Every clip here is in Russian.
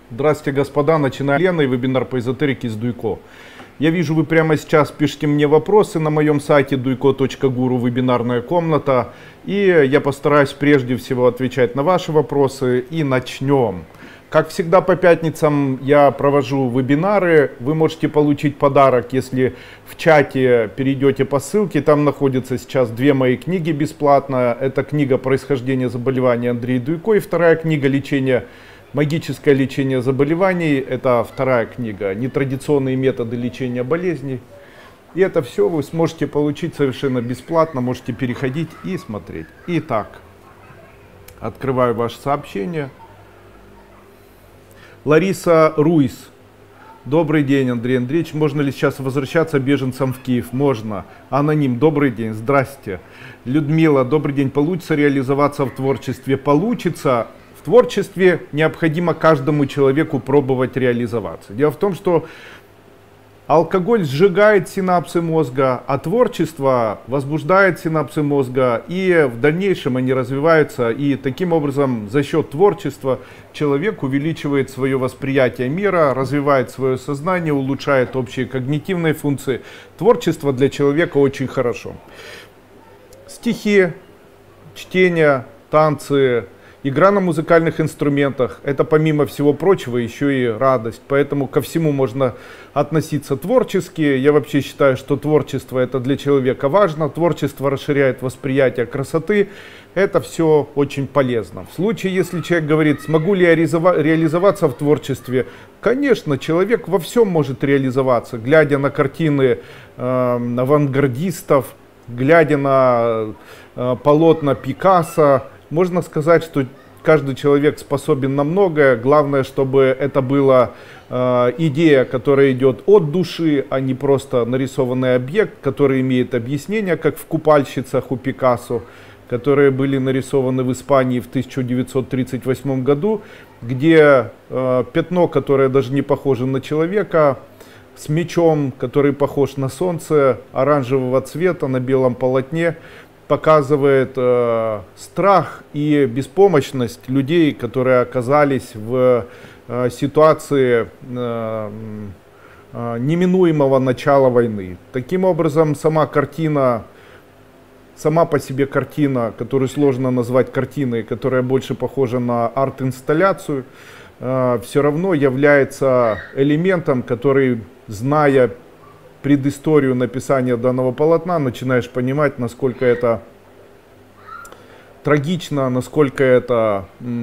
Здравствуйте, господа. Начинаем Лена и вебинар по эзотерике с Дуйко. Я вижу, вы прямо сейчас пишете мне вопросы на моем сайте duiko.guru, вебинарная комната. И я постараюсь прежде всего отвечать на ваши вопросы. И начнем. Как всегда по пятницам я провожу вебинары. Вы можете получить подарок, если в чате перейдете по ссылке. Там находятся сейчас две мои книги бесплатно. Это книга «Происхождение заболеваний» Андрей Дуйко и вторая книга «Магическое лечение заболеваний». Это вторая книга «Нетрадиционные методы лечения болезней». И это все вы сможете получить совершенно бесплатно. Можете переходить и смотреть. Итак, открываю ваше сообщение. Лариса Руис. Добрый день, Андрей Андреевич. Можно ли сейчас возвращаться беженцам в Киев? Можно. Аноним. Добрый день. Здрасте. Людмила. Добрый день. Получится реализоваться в творчестве? Получится. В творчестве необходимо каждому человеку пробовать реализоваться. Дело в том, что алкоголь сжигает синапсы мозга, а творчество возбуждает синапсы мозга, и в дальнейшем они развиваются, и таким образом за счет творчества человек увеличивает свое восприятие мира, развивает свое сознание, улучшает общие когнитивные функции. Творчество для человека очень хорошо. Стихи, чтение, танцы, игра на музыкальных инструментах — это, помимо всего прочего, еще и радость. Поэтому ко всему можно относиться творчески. Я вообще считаю, что творчество — это для человека важно. Творчество расширяет восприятие красоты. Это все очень полезно. В случае, если человек говорит, смогу ли я реализоваться в творчестве, конечно, человек во всем может реализоваться. Глядя на картины авангардистов, глядя на полотна Пикассо, можно сказать, что каждый человек способен на многое. Главное, чтобы это была идея, которая идет от души, а не просто нарисованный объект, который имеет объяснение, как в «Купальщицах» у Пикассо, которые были нарисованы в Испании в 1938 году, где пятно, которое даже не похоже на человека, с мечом, который похож на солнце, оранжевого цвета на белом полотне, показывает страх и беспомощность людей, которые оказались в ситуации неминуемого начала войны. Таким образом, сама по себе картина, которую сложно назвать картиной, которая больше похожа на арт-инсталляцию, все равно является элементом, который, зная предысторию написания данного полотна, начинаешь понимать, насколько это трагично, насколько это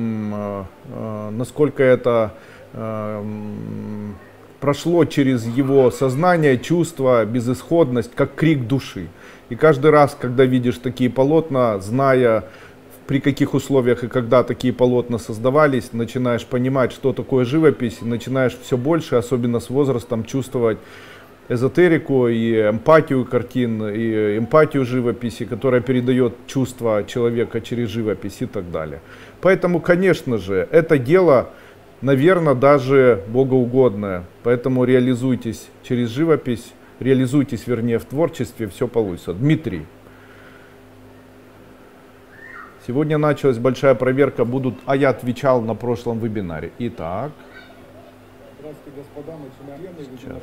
прошло через его сознание, чувство, безысходность, как крик души. И каждый раз, когда видишь такие полотна, зная, при каких условиях и когда такие полотна создавались, начинаешь понимать, что такое живопись, и начинаешь все больше, особенно с возрастом, чувствовать эзотерику и эмпатию картин, и эмпатию живописи, которая передает чувства человека через живопись и так далее. Поэтому, конечно же, это дело, наверное, даже богоугодное. Поэтому реализуйтесь через живопись, реализуйтесь, вернее, в творчестве, все получится. Дмитрий. Сегодня началась большая проверка, а я отвечал на прошлом вебинаре. Итак. Здравствуйте, господа, начинаем вебинар.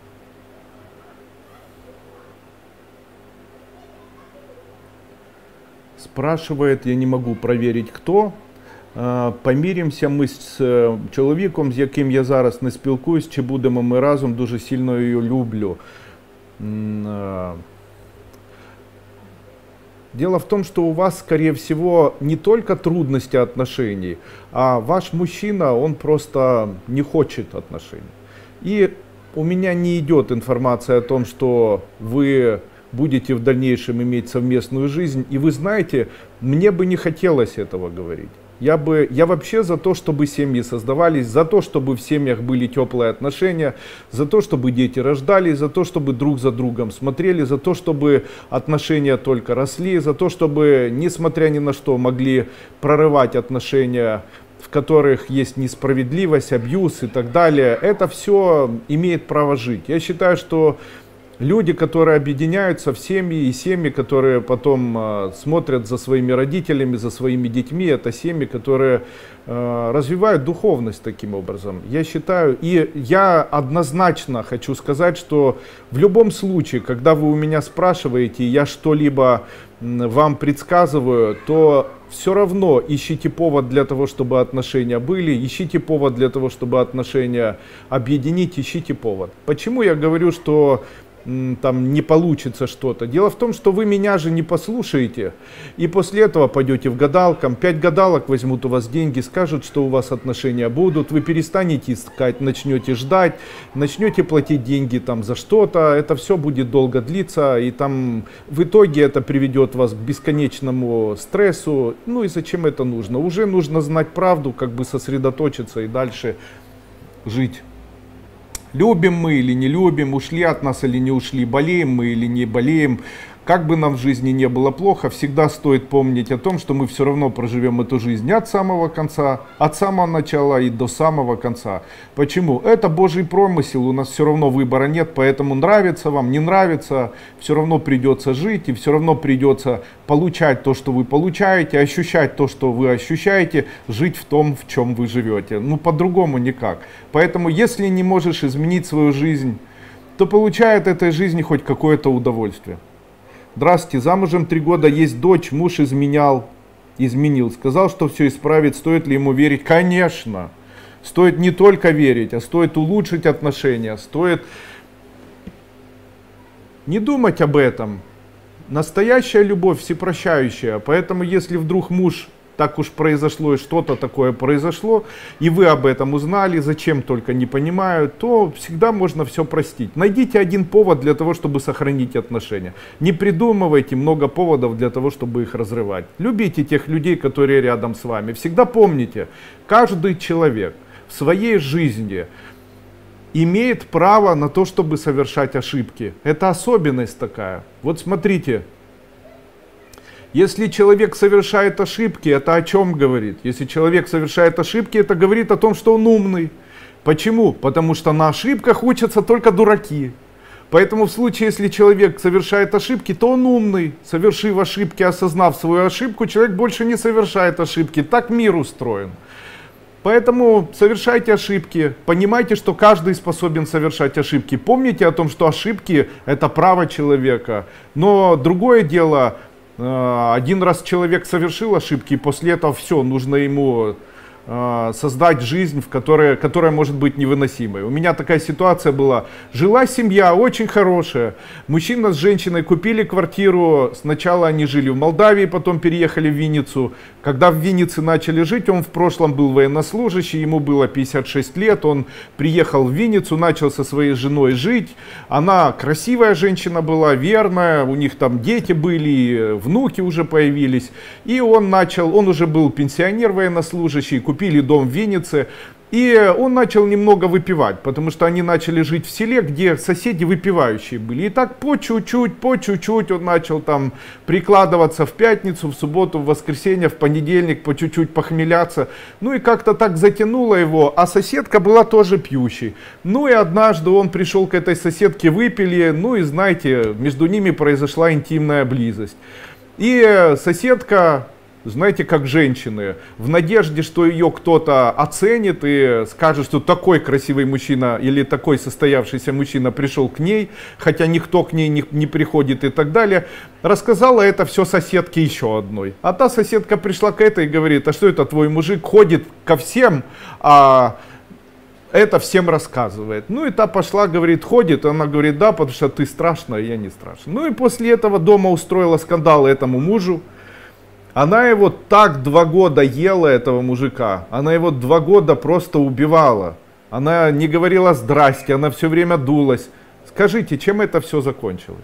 Спрашивает, я не могу проверить, кто. Помиримося ми з чоловіком, з яким я зараз не спілкуюсь, чи будемо ми разом, дуже сильно її люблю. Дело в том, что у вас, скорее всего, не только трудности отношений, а ваш мужчина, он просто не хочет отношений. И у меня не идет информация о том, что вы будете в дальнейшем иметь совместную жизнь. И вы знаете, мне бы не хотелось этого говорить. Я вообще за то, чтобы семьи создавались, за то, чтобы в семьях были теплые отношения, за то, чтобы дети рождались, за то, чтобы друг за другом смотрели, за то, чтобы отношения только росли, за то, чтобы, несмотря ни на что, могли прорывать отношения, в которых есть несправедливость, абьюз и так далее. Это все имеет право жить. Я считаю, что Люди, которые объединяются в семьи, и семьи, которые потом смотрят за своими родителями, за своими детьми, это семьи, которые развивают духовность таким образом. Я считаю, и я однозначно хочу сказать, что в любом случае, когда вы у меня спрашиваете, я что-либо вам предсказываю, то все равно ищите повод для того, чтобы отношения были, ищите повод для того, чтобы отношения объединить, ищите повод. Почему я говорю, что там не получится что-то? Дело в том, что вы меня же не послушаете, и после этого пойдете в гадалкам, 5 гадалок возьмут у вас деньги, скажут, что у вас отношения будут, вы перестанете искать, начнете ждать, начнете платить деньги там за что-то, это все будет долго длиться, и там в итоге это приведет вас к бесконечному стрессу. Ну и зачем это нужно? Уже нужно знать правду, как бы сосредоточиться и дальше жить. Любим мы или не любим, ушли от нас или не ушли, болеем мы или не болеем. Как бы нам в жизни не было плохо, всегда стоит помнить о том, что мы все равно проживем эту жизнь от самого конца, от самого начала и до самого конца. Почему? Это Божий промысел, у нас все равно выбора нет, поэтому нравится вам, не нравится, все равно придется жить, и все равно придется получать то, что вы получаете, ощущать то, что вы ощущаете, жить в том, в чем вы живете. Ну, по-другому никак. Поэтому, если не можешь изменить свою жизнь, то получай от этой жизни хоть какое-то удовольствие. Здравствуйте, замужем 3 года, есть дочь, муж изменил, сказал, что все исправит, стоит ли ему верить? Конечно, стоит не только верить, а стоит улучшить отношения, стоит не думать об этом. Настоящая любовь всепрощающая, поэтому если вдруг муж, так уж произошло и что-то такое произошло, и вы об этом узнали, зачем только не понимаю, то всегда можно все простить. Найдите один повод для того, чтобы сохранить отношения. Не придумывайте много поводов для того, чтобы их разрывать. Любите тех людей, которые рядом с вами. Всегда помните, каждый человек в своей жизни имеет право на то, чтобы совершать ошибки. Это особенность такая. Вот смотрите. Если человек совершает ошибки, это о чем говорит? Если человек совершает ошибки, это говорит о том, что он умный. Почему? Потому что на ошибках учатся только дураки. Поэтому в случае, если человек совершает ошибки, то он умный. Совершив ошибки, осознав свою ошибку, человек больше не совершает ошибки. Так мир устроен. Поэтому совершайте ошибки, понимайте, что каждый способен совершать ошибки. Помните о том, что ошибки – это право человека. Но другое дело, один раз человек совершил ошибки, и после этого все, нужно ему создать жизнь, которая может быть невыносимой. У меня такая ситуация была. Жила семья очень хорошая. Мужчина с женщиной купили квартиру. Сначала они жили в Молдавии, потом переехали в Винницу. Когда в Виннице начали жить, он в прошлом был военнослужащий, ему было 56 лет. Он приехал в Винницу, начал со своей женой жить. Она красивая женщина была, верная. У них там дети были, внуки уже появились. И он уже был пенсионер военнослужащий, купили дом в Виннице, и он начал немного выпивать, потому что они начали жить в селе, где соседи выпивающие были. И так по чуть-чуть он начал там прикладываться в пятницу, в субботу, в воскресенье, в понедельник, по чуть-чуть похмеляться. Ну и как-то так затянуло его, а соседка была тоже пьющей. Ну и однажды он пришел к этой соседке, выпили, ну и знаете, между ними произошла интимная близость. И соседка, знаете, как женщины, в надежде, что ее кто-то оценит и скажет, что такой красивый мужчина или такой состоявшийся мужчина пришел к ней, хотя никто к ней не приходит и так далее, рассказала это все соседке еще одной. А та соседка пришла к этой и говорит: а что это твой мужик ходит ко всем, а это всем рассказывает. Ну и та пошла, говорит, ходит, она говорит, да, потому что ты страшная, я не страшная. Ну и после этого дома устроила скандал этому мужу. Она его так 2 года ела, этого мужика, она его 2 года просто убивала. Она не говорила здрасте, она все время дулась. Скажите, чем это все закончилось?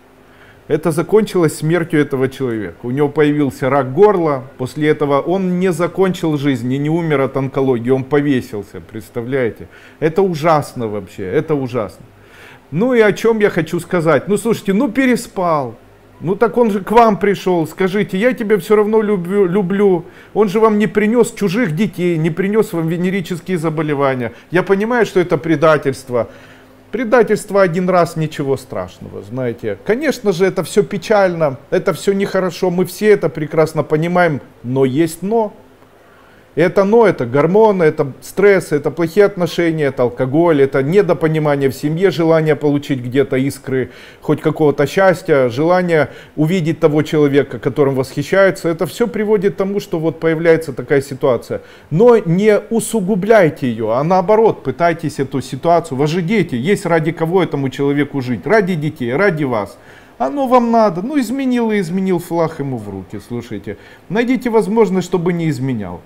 Это закончилось смертью этого человека. У него появился рак горла, после этого он не закончил жизнь и не умер от онкологии, он повесился, представляете? Это ужасно вообще, это ужасно. Ну и о чем я хочу сказать? Ну слушайте, ну переспал. Ну так он же к вам пришел, скажите, я тебя все равно люблю. Он же вам не принес чужих детей, не принес вам венерические заболевания. Я понимаю, что это предательство. Предательство один раз, ничего страшного, знаете. Конечно же, это все печально, это все нехорошо, мы все это прекрасно понимаем, но есть но. Это но, это гормоны, это стресс, это плохие отношения, это алкоголь, это недопонимание в семье, желание получить где-то искры, хоть какого-то счастья, желание увидеть того человека, которым восхищаются. Это все приводит к тому, что вот появляется такая ситуация. Но не усугубляйте ее, а наоборот, пытайтесь эту ситуацию, вы же дети, есть ради кого этому человеку жить, ради детей, ради вас. Оно вам надо, ну изменил и изменил, флаг ему в руки, слушайте. Найдите возможность, чтобы не изменял.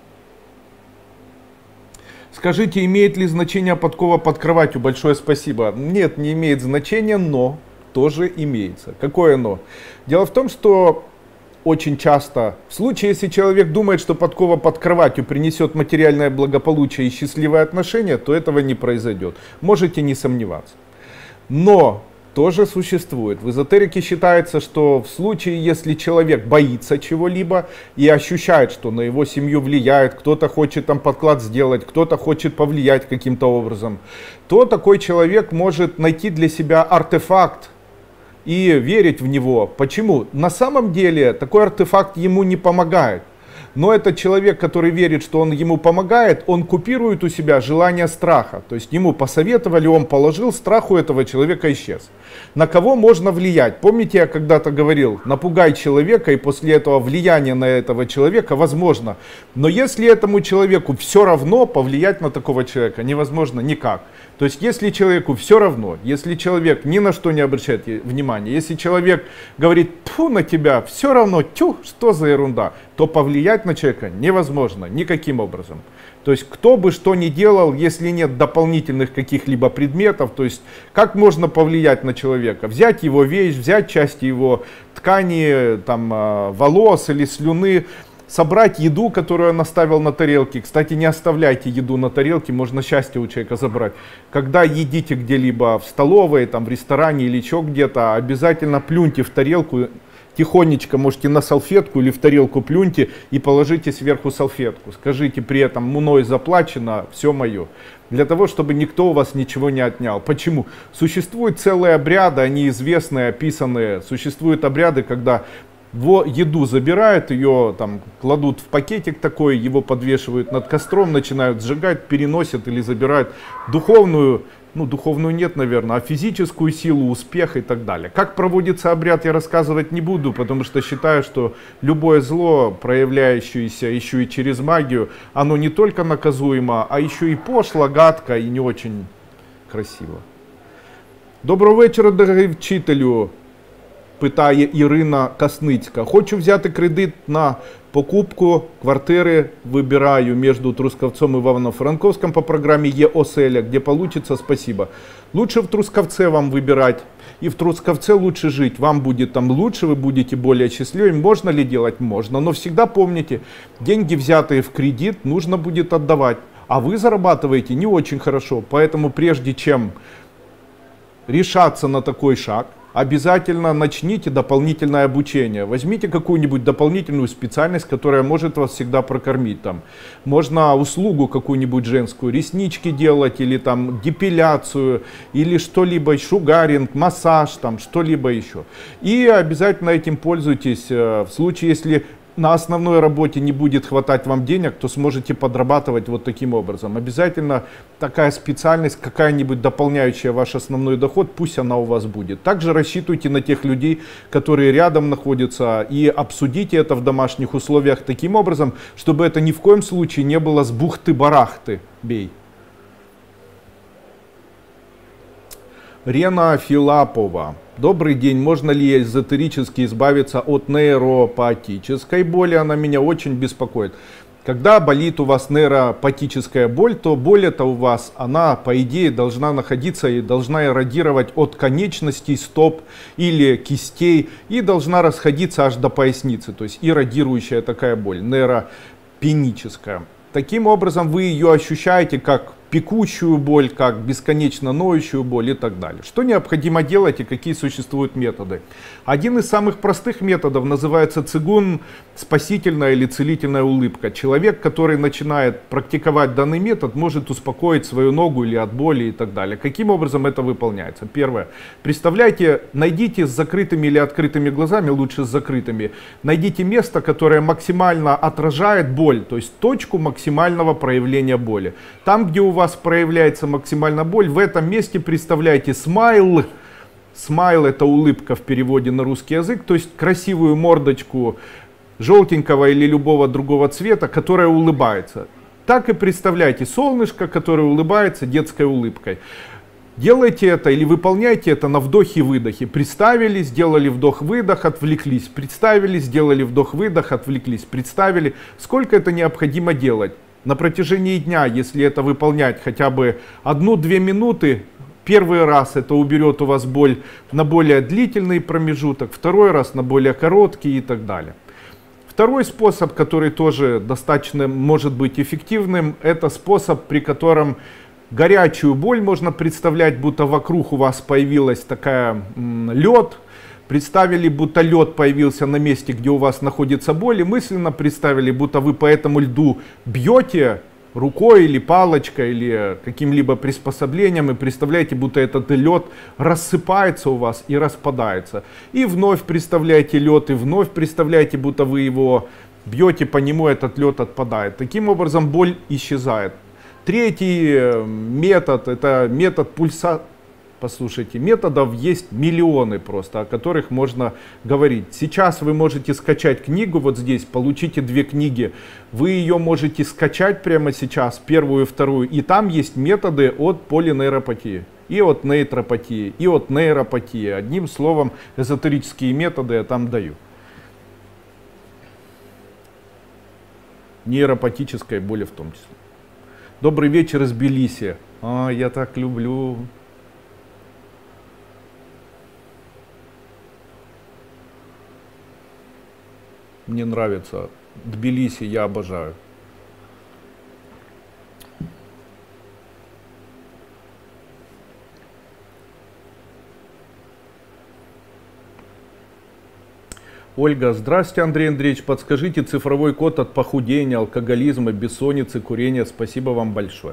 Скажите, имеет ли значение подкова под кроватью? Большое спасибо. Нет, не имеет значения, но тоже имеется. Какое но? Дело в том, что очень часто, в случае, если человек думает, что подкова под кроватью принесет материальное благополучие и счастливые отношения, то этого не произойдет. Можете не сомневаться. Но тоже существует. В эзотерике считается, что в случае, если человек боится чего-либо и ощущает, что на его семью влияет, кто-то хочет там подклад сделать, кто-то хочет повлиять каким-то образом, то такой человек может найти для себя артефакт и верить в него. Почему? На самом деле такой артефакт ему не помогает. Но этот человек, который верит, что он ему помогает, он купирует у себя желание страха. То есть ему посоветовали, он положил, страх у этого человека исчез. На кого можно влиять? Помните, я когда-то говорил, напугай человека, и после этого влияние на этого человека возможно. Но если этому человеку все равно, повлиять на такого человека невозможно никак. То есть если человеку все равно, если человек ни на что не обращает внимания, если человек говорит, тьфу на тебя, все равно, тьфу, что за ерунда, то повлиять на человека невозможно никаким образом. То есть кто бы что ни делал, если нет дополнительных каких-либо предметов, то есть как можно повлиять на человека? Взять его вещь, взять части его ткани, там, волос или слюны, собрать еду, которую он оставил на тарелке. Кстати, не оставляйте еду на тарелке, можно счастье у человека забрать. Когда едите где-либо в столовой, там, в ресторане или еще где-то, обязательно плюньте в тарелку. Тихонечко можете на салфетку или в тарелку плюньте и положите сверху салфетку. Скажите при этом, мной заплачено, все мое. Для того, чтобы никто у вас ничего не отнял. Почему? Существуют целые обряды, они известные, описанные. Существуют обряды, когда еду забирают, ее там кладут в пакетик такой, его подвешивают над костром, начинают сжигать, переносят или забирают духовную, ну духовную нет, наверное, а физическую силу, успех и так далее. Как проводится обряд, я рассказывать не буду, потому что считаю, что любое зло, проявляющееся еще и через магию, оно не только наказуемо, а еще и пошло, гадко і не очень красиво. Доброго вечора, дорогий вчителю. Питає Ірина Касницька. Хочу взяти кредит на покупку квартири, вибираю між Трускавцем і Ивано-Франковском по программе Е-Оселя, где получится, спасибо. Лучше в Трускавце вам выбирать, и в Трускавце лучше жить, вам будет там лучше, вы будете более счастливыми. Можно ли делать? Можно, но всегда помните, деньги, взятые в кредит, нужно будет отдавать, а вы зарабатываете не очень хорошо, поэтому прежде чем решаться на такой шаг, обязательно начните дополнительное обучение. Возьмите какую-нибудь дополнительную специальность, которая может вас всегда прокормить. Там можно услугу какую-нибудь женскую, реснички делать, или там депиляцию, или что-либо, шугаринг, массаж, там что-либо еще. И обязательно этим пользуйтесь. В случае, если на основной работе не будет хватать вам денег, то сможете подрабатывать вот таким образом. Обязательно такая специальность, какая-нибудь дополняющая ваш основной доход, пусть она у вас будет. Также рассчитывайте на тех людей, которые рядом находятся, и обсудите это в домашних условиях таким образом, чтобы это ни в коем случае не было с бухты-барахты. Бей. Рена Филапова. Добрый день. Можно ли эзотерически избавиться от нейропатической боли? Она меня очень беспокоит. Когда болит у вас нейропатическая боль, то боль эта у вас, она по идее должна находиться и должна эродировать от конечностей стоп или кистей и должна расходиться аж до поясницы. То есть эродирующая такая боль, нейропеническая. Таким образом вы ее ощущаете как пекущую боль, как бесконечно ноющую боль и так далее. Что необходимо делать и какие существуют методы? Один из самых простых методов называется цигун, спасительная или целительная улыбка. Человек, который начинает практиковать данный метод, может успокоить свою ногу или от боли и так далее. Каким образом это выполняется? Первое. Представляете, найдите с закрытыми или открытыми глазами, лучше с закрытыми, найдите место, которое максимально отражает боль, то есть точку максимального проявления боли. Там, где у вас проявляется максимально боль, в этом месте представляете смайл. Смайл — это улыбка в переводе на русский язык, то есть красивую мордочку желтенького или любого другого цвета, которая улыбается. Так и представляйте солнышко, которое улыбается детской улыбкой. Делайте это или выполняйте это на вдохе и выдохе. Представили, сделали вдох-выдох, отвлеклись. Представили, сделали вдох-выдох, отвлеклись. Представили. Сколько это необходимо делать? На протяжении дня, если это выполнять хотя бы 1-2 минуты, первый раз это уберет у вас боль на более длительный промежуток, второй раз на более короткий и так далее. Второй способ, который тоже достаточно может быть эффективным, это способ, при котором горячую боль можно представлять, будто вокруг у вас появилась такая лед. Представили, будто лед появился на месте, где у вас находится боль, и мысленно представили, будто вы по этому льду бьете рукой или палочкой, или каким-либо приспособлением, и представляете, будто этот лед рассыпается у вас и распадается. И вновь представляете лед, и вновь представляете, будто вы его бьете по нему, этот лед отпадает. Таким образом боль исчезает. Третий метод — это метод пульса. Послушайте, методов есть миллионы просто, о которых можно говорить. Сейчас вы можете скачать книгу, вот здесь, получите 2 книги. Вы ее можете скачать прямо сейчас, первую и вторую. И там есть методы от полинейропатии, и от нейтропатии, и от нейропатии. Одним словом, эзотерические методы я там даю. Нейропатической боли в том числе. Добрый вечер из Тбилиси. Я так люблю. Мне нравится Тбилиси, я обожаю. Ольга, здравствуйте, Андрей Андреевич, подскажите цифровой код от похудения, алкоголизма, бессонницы, курения. Спасибо вам большое.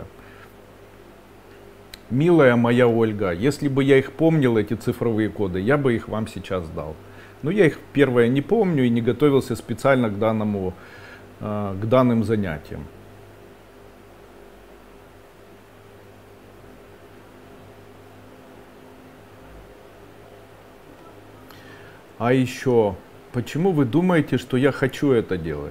Милая моя Ольга, если бы я их помнил, эти цифровые коды, я бы их вам сейчас дал. Но я их, первое, не помню и не готовился специально к данным занятиям. А еще, почему вы думаете, что я хочу это делать?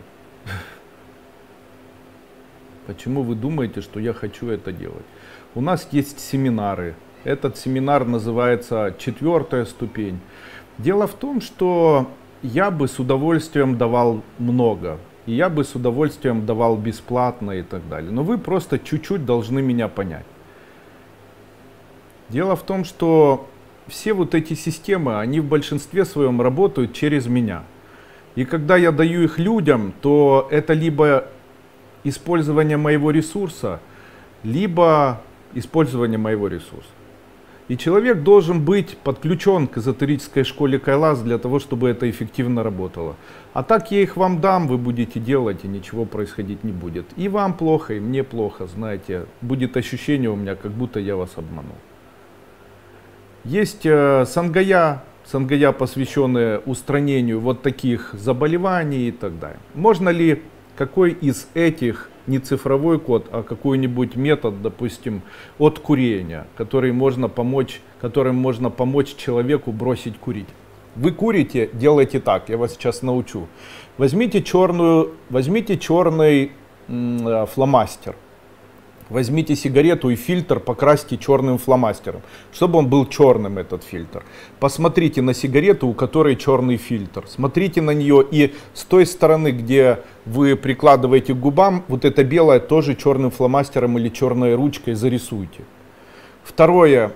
Почему вы думаете, что я хочу это делать? У нас есть семинары. Этот семинар называется «4-я ступень». Дело в том, что я бы с удовольствием давал много, и я бы с удовольствием давал бесплатно и так далее. Но вы просто чуть-чуть должны меня понять. Дело в том, что все вот эти системы, они в большинстве своем работают через меня. И когда я даю их людям, то это либо использование моего ресурса, либо использование моего ресурса. И человек должен быть подключен к эзотерической школе Кайлас для того, чтобы это эффективно работало. А так я их вам дам, вы будете делать, и ничего происходить не будет. И вам плохо, и мне плохо, знаете. Будет ощущение у меня, как будто я вас обманул. Есть сангая, посвященные устранению вот таких заболеваний и так далее. Можно ли какой из этих, не цифровой код, а какой-нибудь метод, допустим, от курения, которым можно помочь человеку бросить курить? Вы курите, делайте так, я вас сейчас научу. Возьмите черный фломастер. Возьмите сигарету и фильтр покрасьте черным фломастером, чтобы он был черным, этот фильтр. Посмотрите на сигарету, у которой черный фильтр. Смотрите на нее, и с той стороны, где вы прикладываете к губам, вот это белое тоже черным фломастером или черной ручкой зарисуйте. Второе.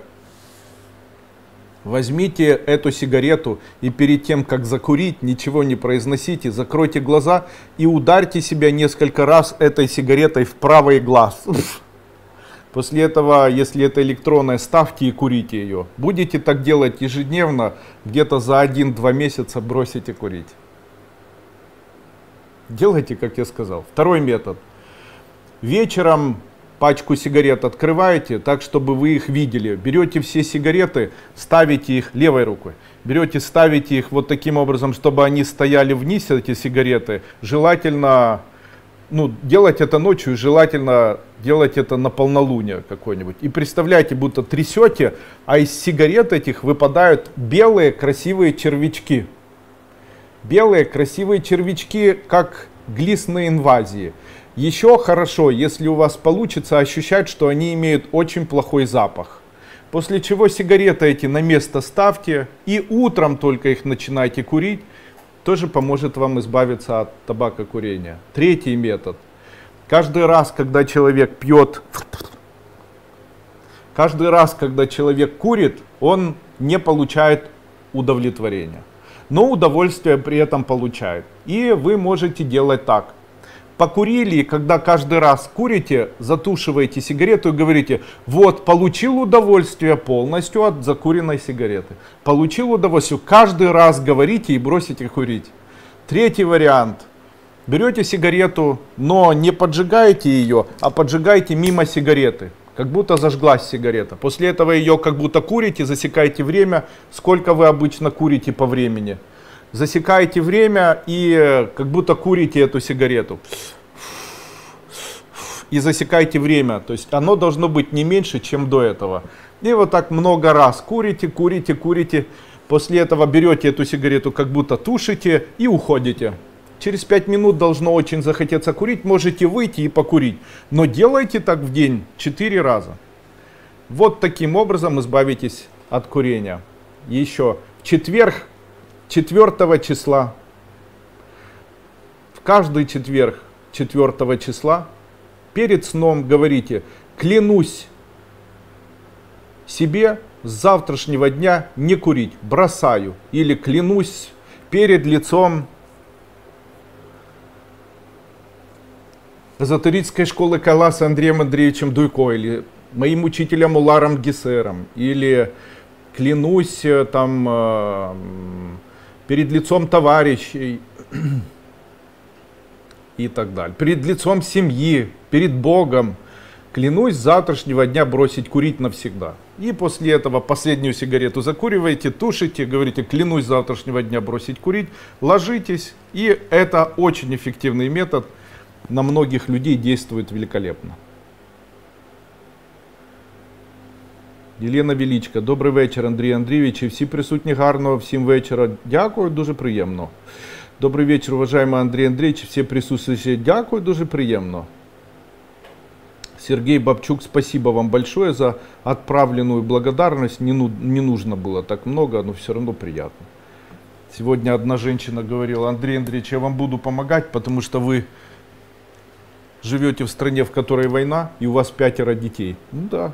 Возьмите эту сигарету и перед тем, как закурить, ничего не произносите, закройте глаза и ударьте себя несколько раз этой сигаретой в правый глаз. После этого, если это электронная, ставьте и курите ее. Будете так делать ежедневно, где-то за 1-2 месяца бросите курить. Делайте, как я сказал. Второй метод. Вечером пачку сигарет открываете так, чтобы вы их видели. Берете все сигареты, ставите их левой рукой. Берете, ставите их вот таким образом, чтобы они стояли вниз, эти сигареты. Желательно, делать это ночью, желательно делать это на полнолуние какое-нибудь. И представляете, будто трясете, а из сигарет этих выпадают белые красивые червячки. Белые красивые червячки, как глистные инвазии. Еще хорошо, если у вас получится ощущать, что они имеют очень плохой запах. После чего сигареты эти на место ставьте и утром только их начинайте курить. Тоже поможет вам избавиться от табакокурения. Третий метод. Каждый раз, когда человек пьет, каждый раз, когда человек курит, он не получает удовлетворения. Но удовольствие при этом получает. И вы можете делать так. Покурили, и когда каждый раз курите, затушиваете сигарету и говорите: вот, получил удовольствие полностью от закуренной сигареты. Получил удовольствие. Каждый раз говорите и бросите курить. Третий вариант. Берете сигарету, но не поджигаете ее, а поджигаете мимо сигареты. Как будто зажглась сигарета. После этого ее как будто курите, засекаете время, сколько вы обычно курите по времени. Засекаете время и как будто курите эту сигарету. И засекаете время. То есть оно должно быть не меньше, чем до этого. И вот так много раз курите, курите, курите. После этого берете эту сигарету, как будто тушите и уходите. Через 5 минут должно очень захотеться курить. Можете выйти и покурить. Но делайте так в день 4 раза. Вот таким образом избавитесь от курения. Еще в четверг, 4 числа, в каждый четверг 4 числа перед сном говорите: клянусь себе с завтрашнего дня не курить, бросаю. Или клянусь перед лицом эзотерической школы Кайласа Андреем Андреевичем Дуйко, или моим учителем Уларом Гесером, или клянусь там перед лицом товарищей и так далее. Перед лицом семьи, перед Богом. Клянусь с завтрашнего дня бросить курить навсегда. И после этого последнюю сигарету закуриваете, тушите, говорите: клянусь с завтрашнего дня бросить курить, ложитесь. И это очень эффективный метод, на многих людей действует великолепно. Єлена Величко. Добрий вечір, Андрій Андрійович. І всі присутні гарного всім вечора. Дякую, дуже приємно. Добрий вечір, уважаемый Андрій Андрійович. Всі присутствующие. Дякую, дуже приємно. Сергей Бабчук, спасибо вам большое за отправленную благодарность. Не нужно было так много, но все равно приятно. Сегодня одна женщина говорила: Андрей Андреевич, я вам буду помогать, потому что вы живете в стране, в которой война, и у вас 5 детей. Ну да.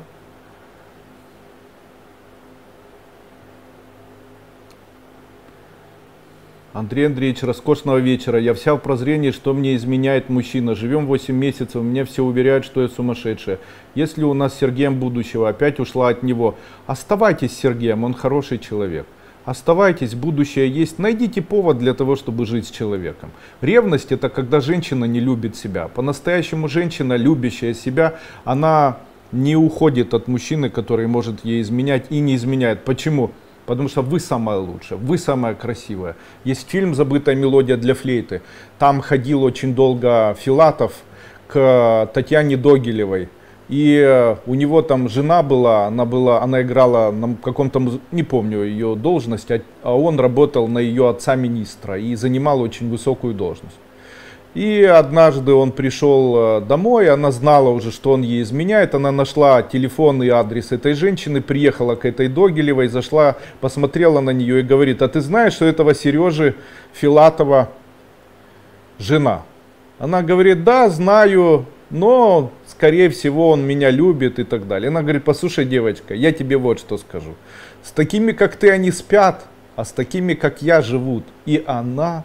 Андрей Андреевич, роскошного вечера. Я вся в прозрении, что мне изменяет мужчина. Живем 8 месяцев, меня все уверяют, что я сумасшедшая. Если у нас с Сергеем будущего, опять ушла от него. Оставайтесь с Сергеем, он хороший человек. Оставайтесь, будущее есть. Найдите повод для того, чтобы жить с человеком. Ревность — это когда женщина не любит себя. По-настоящему женщина, любящая себя, она не уходит от мужчины, который может ей изменять, и не изменяет. Почему? Потому что вы самая лучшая, вы самая красивая. Есть фильм «Забытая мелодия для флейты». Там ходил очень долго Филатов к Татьяне Догилевой. И у него там жена была, она играла на каком-то, не помню ее должность, а он работал на ее отца министра и занимал очень высокую должность. И однажды он пришел домой, она знала уже, что он ей изменяет, она нашла телефон и адрес этой женщины, приехала к этой Догилевой, зашла, посмотрела на нее и говорит: а ты знаешь, что этого Сережи Филатова жена? Она говорит: да, знаю, но скорее всего он меня любит и так далее. Она говорит: послушай, девочка, я тебе вот что скажу. С такими, как ты, они спят, а с такими, как я, живут. И она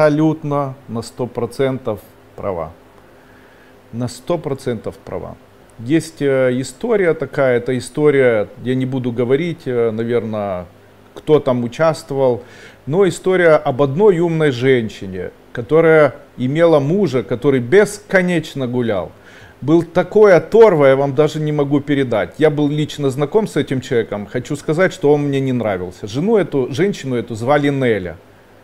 абсолютно на 100% права. На 100% права. Есть история такая, эта история, я не буду говорить, наверное, кто там участвовал, но история об одной умной женщине, которая имела мужа, который бесконечно гулял. Был такой оторва, я вам даже не могу передать. Я был лично знаком с этим человеком, хочу сказать, что он мне не нравился. Женщину эту звали Неля.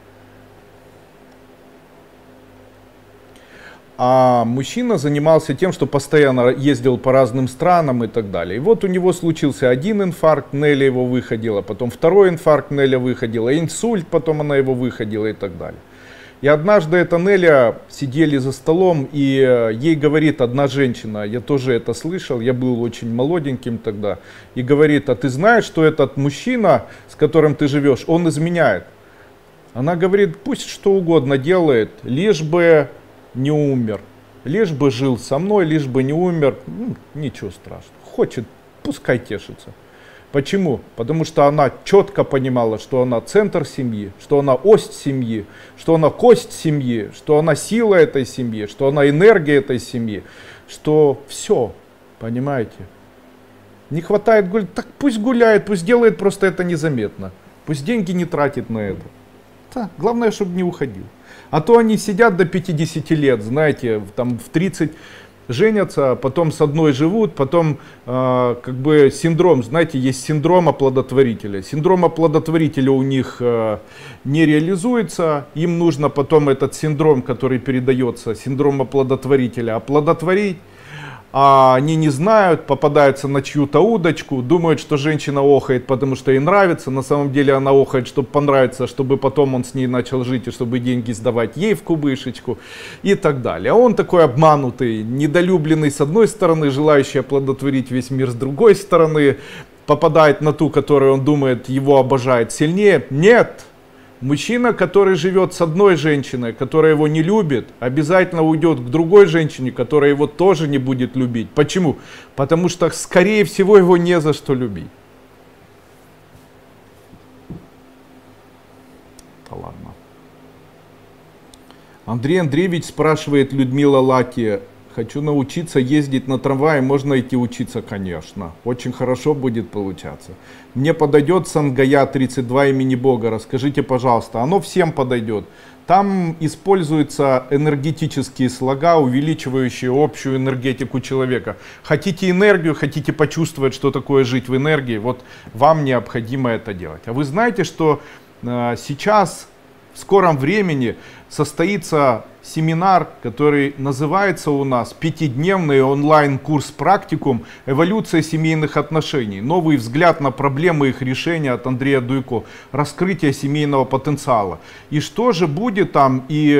А мужчина занимался тем, что постоянно ездил по разным странам и так далее. И вот у него случился один инфаркт, Неля его выходила, потом второй инфаркт, Неля выходила, инсульт, потом она его выходила и так далее. И однажды эта Неля сидели за столом, и ей говорит одна женщина, я тоже это слышал, я был очень молоденьким тогда, и говорит, а ты знаешь, что этот мужчина, с которым ты живешь, он изменяет? Она говорит, пусть что угодно делает, лишь бы не умер, лишь бы жил со мной, лишь бы не умер, ничего страшного, хочет, пускай тешится. Почему? Потому что она четко понимала, что она центр семьи, что она ось семьи, что она кость семьи, что она сила этой семьи, что она энергия этой семьи, что все, понимаете? Не хватает гулять, так пусть гуляет, пусть делает просто это незаметно, пусть деньги не тратит на это. Да, главное, чтобы не уходил. А то они сидят до 50 лет, знаете, там в 30 женятся, потом с одной живут, потом как бы синдром, знаете, есть синдром оплодотворителя. Синдром оплодотворителя у них не реализуется, им нужно потом этот синдром, который передается, синдром оплодотворителя, оплодотворить. А они не знают, попадаются на чью-то удочку, думают, что женщина охает, потому что ей нравится. На самом деле она охает, чтобы понравиться, чтобы потом он с ней начал жить, и чтобы деньги сдавать ей в кубышечку и так далее. А он такой обманутый, недолюбленный с одной стороны, желающий оплодотворить весь мир с другой стороны, попадает на ту, которую он думает, его обожает сильнее. Нет! Мужчина, который живет с одной женщиной, которая его не любит, обязательно уйдет к другой женщине, которая его тоже не будет любить. Почему? Потому что, скорее всего, его не за что любить. Да ладно. Андрей Андреевич спрашивает, Людмила Лаки, хочу научиться ездить на трамвае, можно идти учиться, конечно. Очень хорошо будет получаться. Мне подойдет Сангая 32 имени Бога, расскажите, пожалуйста. Оно всем подойдет. Там используются энергетические слога, увеличивающие общую энергетику человека. Хотите энергию, хотите почувствовать, что такое жить в энергии, вот вам необходимо это делать. А вы знаете, что сейчас, в скором времени, состоится семинар, который называется у нас «5-дневный онлайн-курс практикум эволюция семейных отношений. Новый взгляд на проблемы и их решения» от Андрея Дуйко. Раскрытие семейного потенциала. И что же будет там, и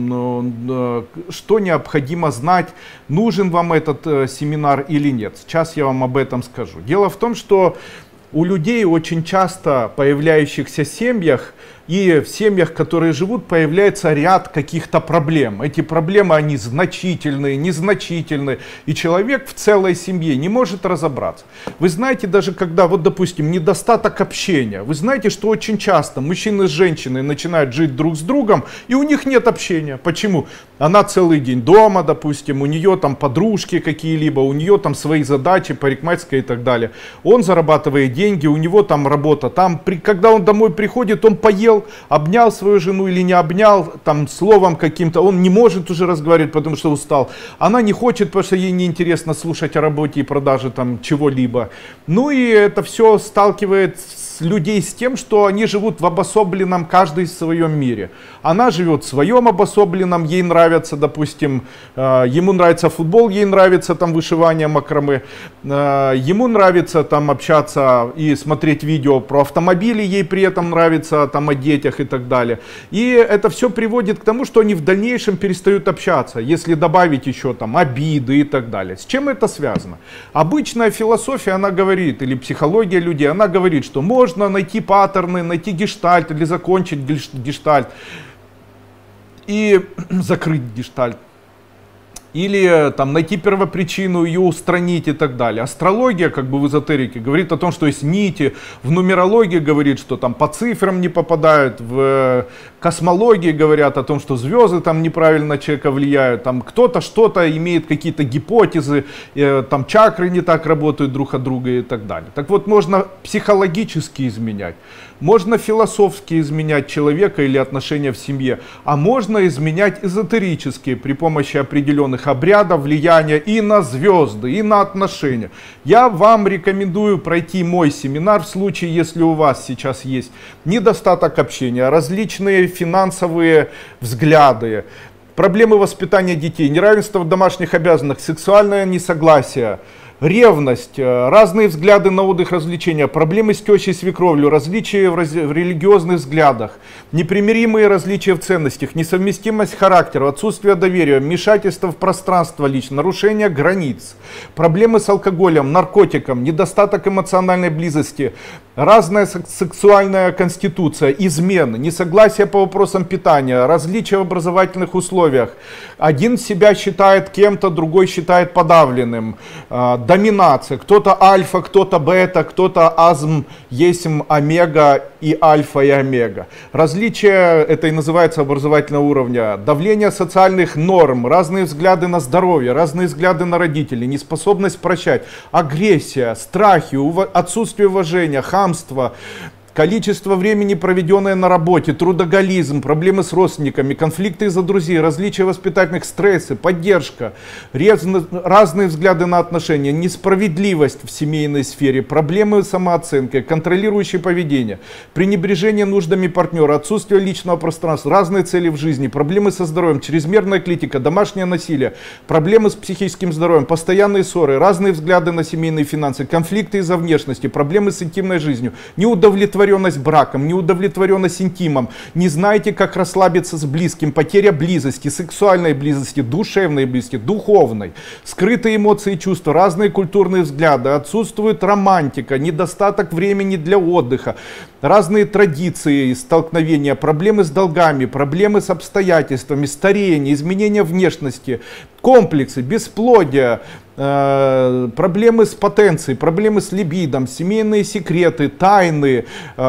что необходимо знать, нужен вам этот семинар или нет. Сейчас я вам об этом скажу. Дело в том, что у людей, очень часто появляющихся семьях, и в семьях, которые живут, появляется ряд каких-то проблем. Эти проблемы, они значительные, незначительные. И человек в целой семье не может разобраться. Вы знаете, даже когда, вот допустим, недостаток общения. Вы знаете, что очень часто мужчины с женщиной начинают жить друг с другом, и у них нет общения. Почему? Она целый день дома, допустим, у нее там подружки какие-либо, у нее там свои задачи, парикмахерская и так далее. Он зарабатывает деньги, у него там работа. Там, когда он домой приходит, он поел, обнял свою жену или не обнял, там словом каким-то, он не может уже разговаривать, потому что устал. Она не хочет, потому что ей неинтересно слушать о работе и продаже там чего-либо. Ну и это все сталкивает людей с тем, что они живут в обособленном, каждый в своем мире. Она живет в своем обособленном, ей нравится, допустим, ему нравится футбол, ей нравится там вышивание макраме, ему нравится там общаться и смотреть видео про автомобили, ей при этом нравится там о детях и так далее. И это все приводит к тому, что они в дальнейшем перестают общаться, если добавить еще там обиды и так далее. С чем это связано? Обычная философия, она говорит, или психология людей, она говорит, что можно найти паттерны, найти гештальт или закончить гештальт и закрыть гештальт. или там найти первопричину, ее устранить и так далее. Астрология, как бы в эзотерике, говорит о том, что есть нити. В нумерологии говорит, что там по цифрам не попадают. В космологии говорят о том, что звезды там неправильно на человека влияют. Там кто-то что-то имеет, какие-то гипотезы, там чакры не так работают друг от друга и так далее. Так вот, можно психологически изменять. Можно философски изменять человека или отношения в семье, а можно изменять эзотерически при помощи определенных обрядов, влияния и на звезды, и на отношения. Я вам рекомендую пройти мой семинар в случае, если у вас сейчас есть недостаток общения, различные финансовые взгляды, проблемы воспитания детей, неравенство в домашних обязанностях, сексуальное несогласие, ревность, разные взгляды на отдых, развлечения, проблемы с тещей, свекровью, различия в религиозных взглядах, непримиримые различия в ценностях, несовместимость характера, отсутствие доверия, вмешательство в пространство лично, нарушение границ, проблемы с алкоголем, наркотиком, недостаток эмоциональной близости, разная сексуальная конституция, измены, несогласие по вопросам питания, различия в образовательных условиях. Один себя считает кем-то, другой считает подавленным. Доминация. Кто-то альфа, кто-то бета, кто-то азм, есм, омега и альфа и омега. Различия, это и называется образовательного уровня. Давление социальных норм, разные взгляды на здоровье, разные взгляды на родителей, неспособность прощать, агрессия, страхи, отсутствие уважения, хамство. Количество времени, проведенное на работе, трудоголизм, проблемы с родственниками, конфликты из-за друзей, различия воспитательных, стрессы, поддержка, разные взгляды на отношения, несправедливость в семейной сфере, проблемы с самооценкой, контролирующее поведение, пренебрежение нуждами партнера, отсутствие личного пространства, разные цели в жизни, проблемы со здоровьем, чрезмерная критика, домашнее насилие, проблемы с психическим здоровьем, постоянные ссоры, разные взгляды на семейные финансы, конфликты из-за внешности, проблемы с интимной жизнью, неудовлетворенность браком, неудовлетворенность интимом, не знаете, как расслабиться с близким, потеря близости, сексуальной близости, душевной близости, духовной, скрытые эмоции и чувства, разные культурные взгляды, отсутствует романтика, недостаток времени для отдыха, разные традиции, столкновения, проблемы с долгами, проблемы с обстоятельствами, старение, изменение внешности, комплексы, бесплодие, проблемы с потенцией, проблемы с либидом, семейные секреты, тайны,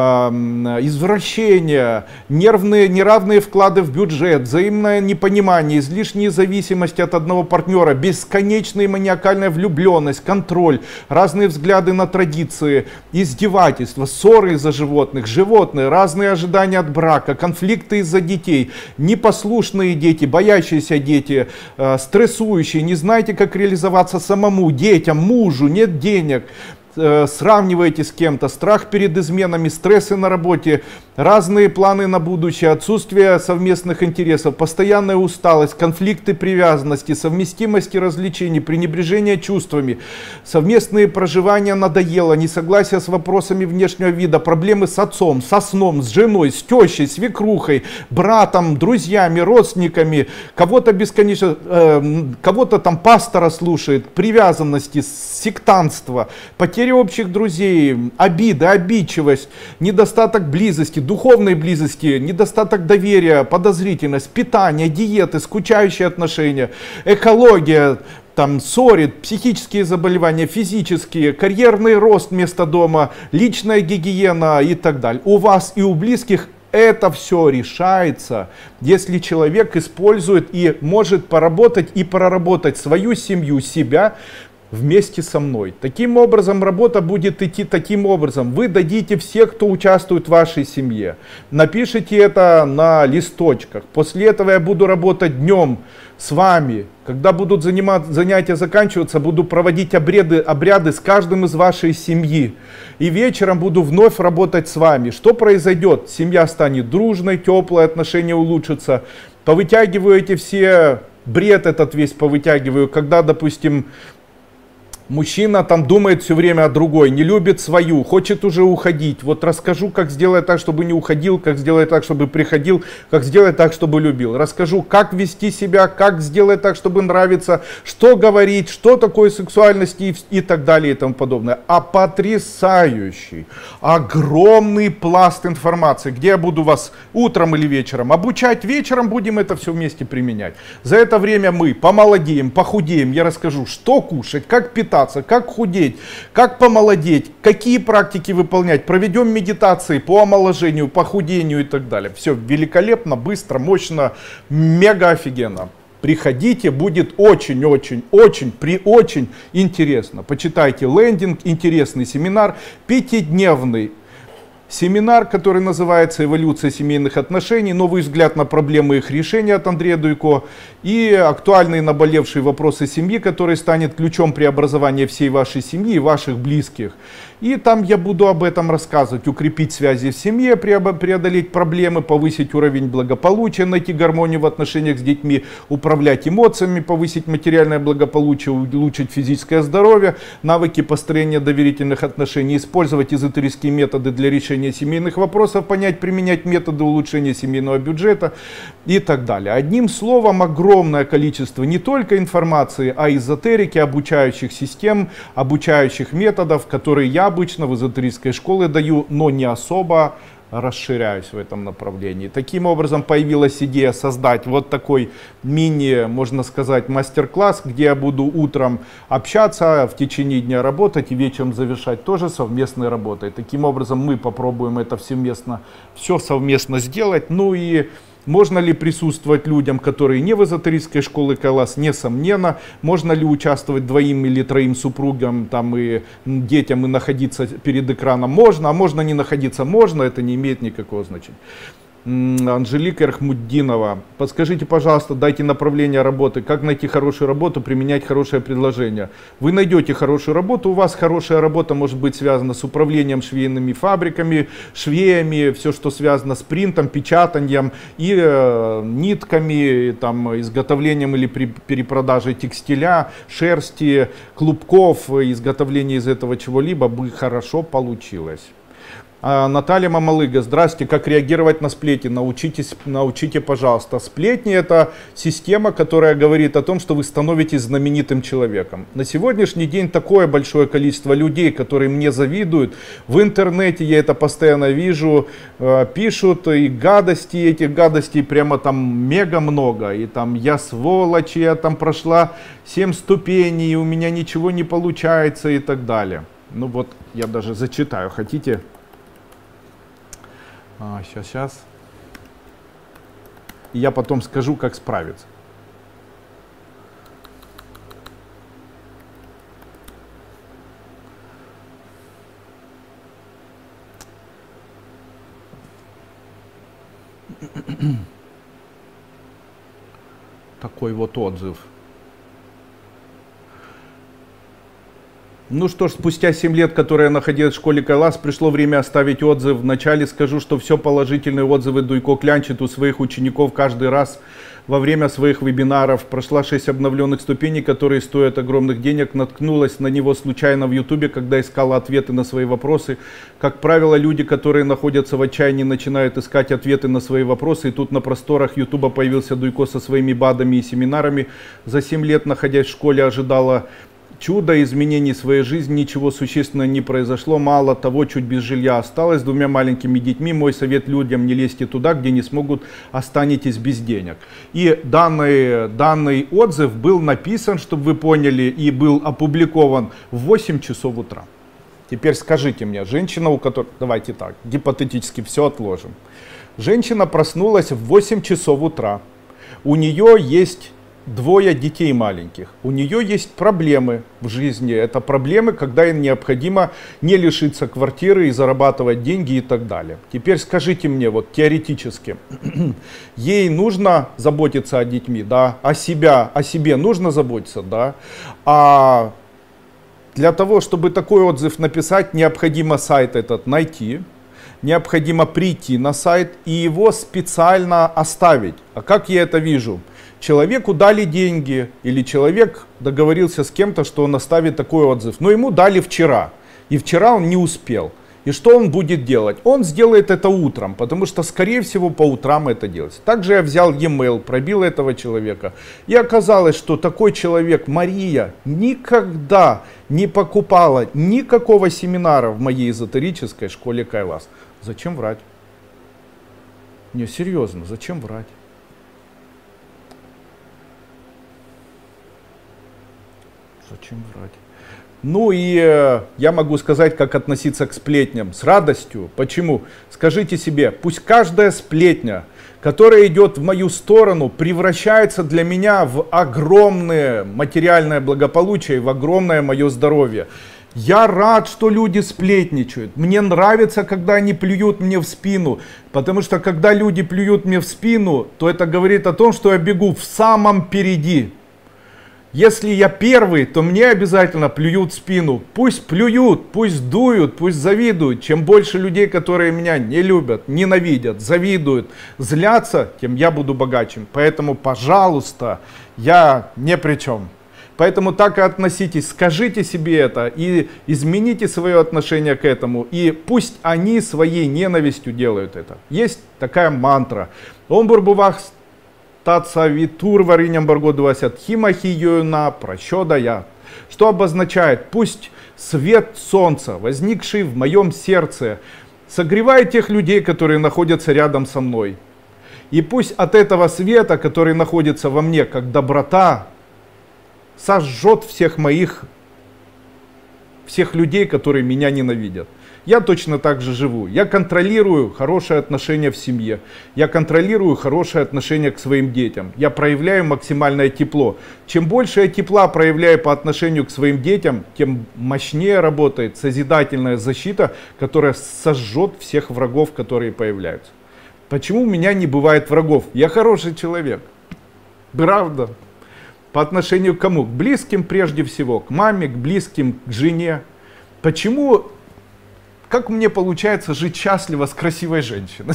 извращения, неравные вклады в бюджет, взаимное непонимание, излишние зависимости от одного партнера, бесконечная маниакальная влюбленность, контроль, разные взгляды на традиции, издевательства, ссоры из-за животных, животные, разные ожидания от брака, конфликты из-за детей, непослушные дети, боящиеся дети, стрессующие, не знаете, как реализоваться самому, детям, мужу, нет денег, сравниваете с кем-то, страх перед изменами, стрессы на работе, разные планы на будущее, отсутствие совместных интересов, постоянная усталость, конфликты привязанности, совместимости развлечений, пренебрежение чувствами, совместные проживания надоело, несогласие с вопросами внешнего вида, проблемы с отцом, со сном, с женой, с тещей, свекрухой, братом, друзьями, родственниками, кого-то бесконечно, кого-то там пастора слушает, привязанности, сектантство, потеря общих друзей, обиды, обидчивость, недостаток близости, духовной близости, недостаток доверия, подозрительность, питание, диеты, скучающие отношения, экология, там ссорит, психические заболевания, физические, карьерный рост вместо дома, личная гигиена и так далее. У вас и у близких это все решается, если человек использует и может поработать и проработать свою семью, себя вместе со мной. Таким образом, работа будет идти таким образом. Вы дадите всех, кто участвует в вашей семье. Напишите это на листочках. После этого я буду работать днем с вами. Когда будут занятия заканчиваться, буду проводить обряды с каждым из вашей семьи. И вечером буду вновь работать с вами. Что произойдет? Семья станет дружной, теплые отношения улучшатся. Повытягиваю эти все, бред этот весь повытягиваю, когда, допустим, Мужчина там думает все время о другой, не любит свою, хочет уже уходить. Вот расскажу, как сделать так, чтобы не уходил, как сделать так, чтобы приходил, как сделать так, чтобы любил. Расскажу, как вести себя, как сделать так, чтобы нравиться, что говорить, что такое сексуальность и так далее и тому подобное. А потрясающий, огромный пласт информации, где я буду вас утром или вечером обучать, вечером будем это все вместе применять. За это время мы помолодеем, похудеем, я расскажу, что кушать, как питаться, как худеть, как помолодеть, какие практики выполнять, проведем медитации по омоложению, похудению и так далее. Все великолепно, быстро, мощно, мега офигенно. Приходите, будет очень интересно. Почитайте лендинг, интересный семинар, 5-дневный. Семинар, который называется «Эволюция семейных отношений. Новый взгляд на проблемы и их решения» от Андрея Дуйко. И актуальные наболевшие вопросы семьи, который станет ключом преобразования всей вашей семьи и ваших близких. И там я буду об этом рассказывать. Укрепить связи в семье, преодолеть проблемы, повысить уровень благополучия, найти гармонию в отношениях с детьми, управлять эмоциями, повысить материальное благополучие, улучшить физическое здоровье, навыки построения доверительных отношений, использовать эзотерические методы для решения семейных вопросов, понять, применять методы улучшения семейного бюджета и так далее. Одним словом, огромное количество не только информации, а эзотерики, обучающих систем, обучающих методов, которые я обычно в эзотерической школе даю, но не особо расширяюсь в этом направлении. Таким образом появилась идея создать вот такой мини, можно сказать, мастер-класс, где я буду утром общаться, в течение дня работать и вечером завершать тоже совместной работой. Таким образом мы попробуем это все совместно сделать. Ну и можно ли присутствовать людям, которые не в эзотерической школе Кайлас? Несомненно. Можно ли участвовать двоим или троим супругам там, и детям и находиться перед экраном? Можно, а можно не находиться? Можно, это не имеет никакого значения. Анжелика Эрхмуддинова. Подскажите, пожалуйста, дайте направление работы. Как найти хорошую работу, применять хорошее предложение? Вы найдете хорошую работу, у вас хорошая работа может быть связана с управлением швейными фабриками, швеями, все, что связано с принтом, печатанием и нитками, там, изготовлением или перепродажей текстиля, шерсти, клубков, изготовление из этого чего-либо бы хорошо получилось. Наталья Мамалыга, здрасте, как реагировать на сплетни? Научите, пожалуйста. Сплетни — это система, которая говорит о том, что вы становитесь знаменитым человеком. На сегодняшний день такое большое количество людей, которые мне завидуют. В интернете я это постоянно вижу, пишут и гадости, этих гадостей прямо там мега много. И там я сволочь, я там прошла 7 ступеней, у меня ничего не получается и так далее. Ну вот, я даже зачитаю, хотите? Сейчас. И я потом скажу, как справиться. Такой вот отзыв. Ну что ж, спустя 7 лет, которые я находилась в школе Кайлас, пришло время оставить отзыв. Вначале скажу, что все положительные отзывы Дуйко клянчит у своих учеников каждый раз во время своих вебинаров. Прошла 6 обновленных ступеней, которые стоят огромных денег. Наткнулась на него случайно в Ютубе, когда искала ответы на свои вопросы. Как правило, люди, которые находятся в отчаянии, начинают искать ответы на свои вопросы. И тут на просторах Ютуба появился Дуйко со своими БАДами и семинарами. За 7 лет, находясь в школе, ожидала чудо, изменений в своей жизни, ничего существенного не произошло. Мало того, чуть без жилья осталось, с 2 маленькими детьми. Мой совет людям: не лезьте туда, где не смогут, останетесь без денег. И данный отзыв был написан, чтобы вы поняли, и был опубликован в 8 часов утра. Теперь скажите мне, женщина, у которой, давайте так, гипотетически все отложим. Женщина проснулась в 8 часов утра. У нее есть 2 детей маленьких. У нее есть проблемы в жизни. Это проблемы, когда им необходимо не лишиться квартиры и зарабатывать деньги и так далее. Теперь скажите мне, вот теоретически, ей нужно заботиться о детьми, да? О себе нужно заботиться, да? А для того, чтобы такой отзыв написать, необходимо сайт этот найти. Необходимо прийти на сайт и его специально оставить. А как я это вижу? Человеку дали деньги, или человек договорился с кем-то, что он оставит такой отзыв. Но ему дали вчера, и вчера он не успел. И что он будет делать? Он сделает это утром, потому что, скорее всего, по утрам это делается. Также я взял e-mail, пробил этого человека. И оказалось, что такой человек, Мария, никогда не покупала никакого семинара в моей эзотерической школе Кайлас. Зачем врать? Не, серьезно, зачем врать? Зачем врать? Ну и я могу сказать, как относиться к сплетням. С радостью. Почему? Скажите себе, пусть каждая сплетня, которая идет в мою сторону, превращается для меня в огромное материальное благополучие, в огромное мое здоровье. Я рад, что люди сплетничают. Мне нравится, когда они плюют мне в спину. Потому что когда люди плюют мне в спину, то это говорит о том, что я бегу в самом впереди. Если я первый, то мне обязательно плюют в спину. Пусть плюют, пусть дуют, пусть завидуют. Чем больше людей, которые меня не любят, ненавидят, завидуют, злятся, тем я буду богаче. Поэтому, пожалуйста, я ни при чем. Поэтому так и относитесь, скажите себе это и измените свое отношение к этому. И пусть они своей ненавистью делают это. Есть такая мантра. Омбурбувах Татса Витур Вариням Баргодувасят Химахиюна Прощодая. Что обозначает: пусть свет солнца, возникший в моем сердце, согревает тех людей, которые находятся рядом со мной. И пусть от этого света, который находится во мне, как доброта, сожжет всех людей, которые меня ненавидят. Я точно так же живу. Я контролирую хорошее отношение в семье. Я контролирую хорошее отношение к своим детям. Я проявляю максимальное тепло. Чем больше я тепла проявляю по отношению к своим детям, тем мощнее работает созидательная защита, которая сожжет всех врагов, которые появляются. Почему у меня не бывает врагов? Я хороший человек. Правда. По отношению к кому? К близким прежде всего. К маме, к близким, к жене. Почему... Как мне получается жить счастливо с красивой женщиной?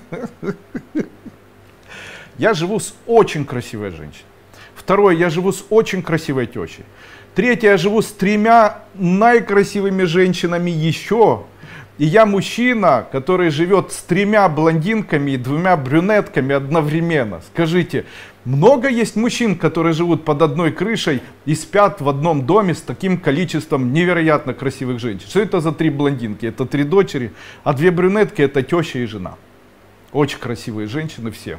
Я живу с очень красивой женщиной. Второе, я живу с очень красивой тещей. Третье, я живу с 3 наикрасивыми женщинами еще. И я мужчина, который живет с 3 блондинками и 2 брюнетками одновременно. Скажите, много есть мужчин, которые живут под одной крышей и спят в одном доме с таким количеством невероятно красивых женщин? Что это за 3 блондинки? Это 3 дочери, а 2 брюнетки — это теща и жена. Очень красивые женщины все.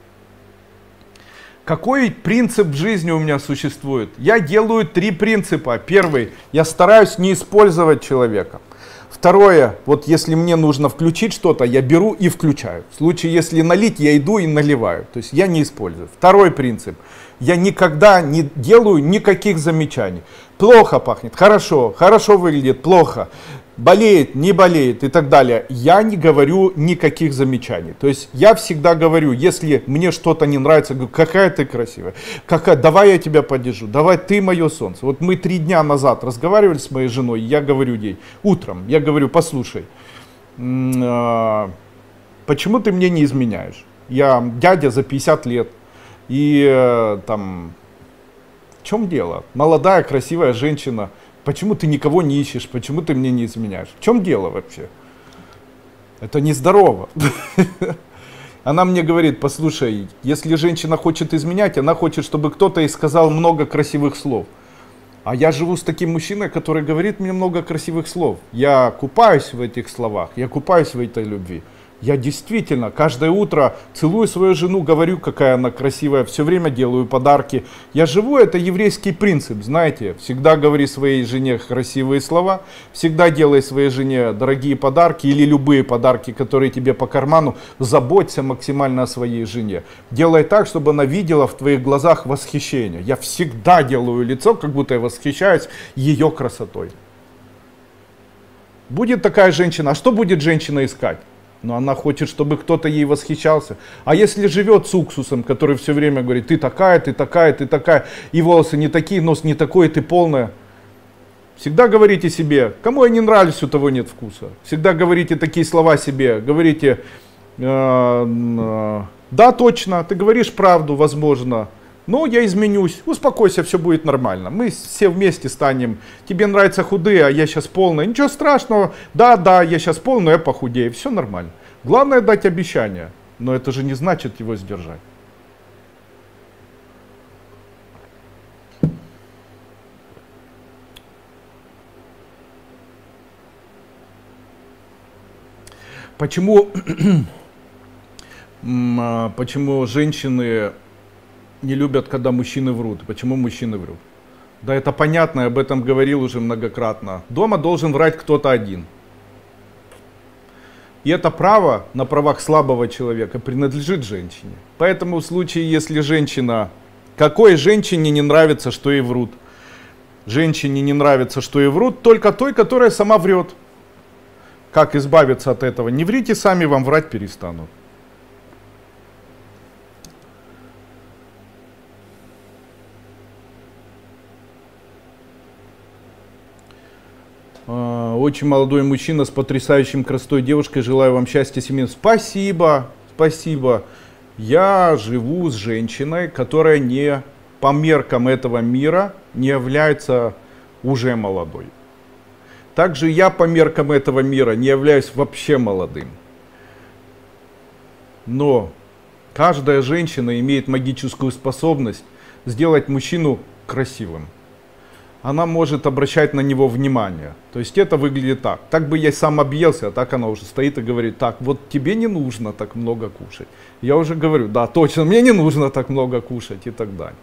Какой принцип в жизни у меня существует? Я делаю 3 принципа. Первый, я стараюсь не использовать человека. Второе, вот если мне нужно включить что-то, я беру и включаю. В случае, если налить, я иду и наливаю. То есть я не использую. Второй принцип. Я никогда не делаю никаких замечаний. Плохо пахнет, хорошо, хорошо выглядит, плохо. Болеет, не болеет и так далее. Я не говорю никаких замечаний. То есть я всегда говорю, если мне что-то не нравится, говорю, какая ты красивая, давай я тебя поддержу, давай ты мое солнце. Вот мы 3 дня назад разговаривали с моей женой, я говорю ей, утром, я говорю, послушай, почему ты мне не изменяешь? Я дядя за 50 лет, и там, в чем дело? Молодая, красивая женщина. Почему ты никого не ищешь? Почему ты мне не изменяешь? В чем дело вообще? Это нездорово. Она мне говорит, послушай, если женщина хочет изменять, она хочет, чтобы кто-то ей сказал много красивых слов. А я живу с таким мужчиной, который говорит мне много красивых слов. Я купаюсь в этих словах, я купаюсь в этой любви. Я действительно каждое утро целую свою жену, говорю, какая она красивая, все время делаю подарки. Я живу, это еврейский принцип, знаете, всегда говори своей жене красивые слова, всегда делай своей жене дорогие подарки или любые подарки, которые тебе по карману, заботься максимально о своей жене. Делай так, чтобы она видела в твоих глазах восхищение. Я всегда делаю лицо, как будто я восхищаюсь ее красотой. Будет такая женщина, а что будет женщина искать? Но она хочет, чтобы кто-то ей восхищался. А если живет с уксусом, который все время говорит, ты такая, ты такая, ты такая, и волосы не такие, нос не такой, ты полная. Всегда говорите себе, кому я не нравлюсь, у того нет вкуса. Всегда говорите такие слова себе, говорите, да, точно, ты говоришь правду, возможно, Но я изменюсь, успокойся, все будет нормально. Мы все вместе станем. Тебе нравятся худые, а я сейчас полный. Ничего страшного. Да, я сейчас полный, я похудею. Все нормально. Главное дать обещание. Но это же не значит его сдержать. Почему женщины не любят, когда мужчины врут? Почему мужчины врут? Да, это понятно, я об этом говорил уже многократно. Дома должен врать кто-то один. И это право на правах слабого человека принадлежит женщине. Поэтому в случае, если женщина... Какой женщине не нравится, что ей врут? Женщине не нравится, что ей врут, только той, которая сама врет. Как избавиться от этого? Не врите сами, вам врать перестанут. Очень молодой мужчина с потрясающим красотой девушкой. Желаю вам счастья, семьи. Спасибо, спасибо. Я живу с женщиной, которая не по меркам этого мира не является уже молодой. Также я по меркам этого мира не являюсь вообще молодым. Но каждая женщина имеет магическую способность сделать мужчину красивым. Она может обращать на него внимание. То есть это выглядит так. Так бы я сам объелся, а так она уже стоит и говорит: так, вот тебе не нужно так много кушать. Я уже говорю: да, точно, мне не нужно так много кушать и так далее.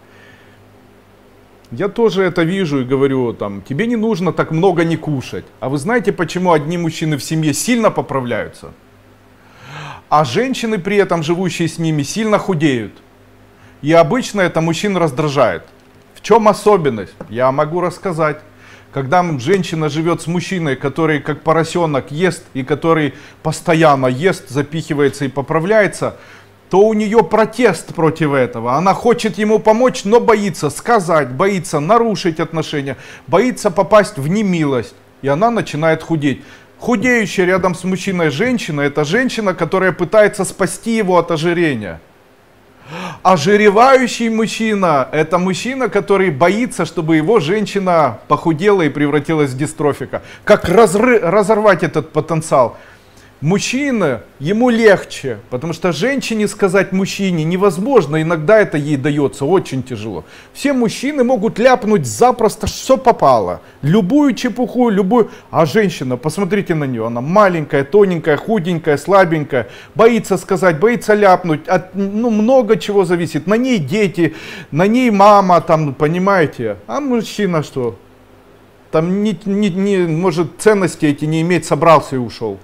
Я тоже это вижу и говорю, там, тебе не нужно так много не кушать. А вы знаете, почему одни мужчины в семье сильно поправляются, а женщины при этом, живущие с ними, сильно худеют? И обычно это мужчин раздражает. В чем особенность? Я могу рассказать. Когда женщина живет с мужчиной, который как поросенок ест и который постоянно ест, запихивается и поправляется, то у нее протест против этого. Она хочет ему помочь, но боится сказать, боится нарушить отношения, боится попасть в немилость. И она начинает худеть. Худеющая рядом с мужчиной женщина — это женщина, которая пытается спасти его от ожирения. Ожиревающий мужчина — это мужчина, который боится, чтобы его женщина похудела и превратилась в дистрофика. Как разорвать этот потенциал? Мужчина, ему легче, потому что женщине сказать мужчине невозможно, иногда это ей дается очень тяжело. Все мужчины могут ляпнуть запросто, что попало, любую чепуху, любую, а женщина, посмотрите на нее, она маленькая, тоненькая, худенькая, слабенькая, боится сказать, боится ляпнуть, много чего зависит, на ней дети, на ней мама, там, понимаете, а мужчина что, там, может, ценности эти не иметь, собрался и ушел.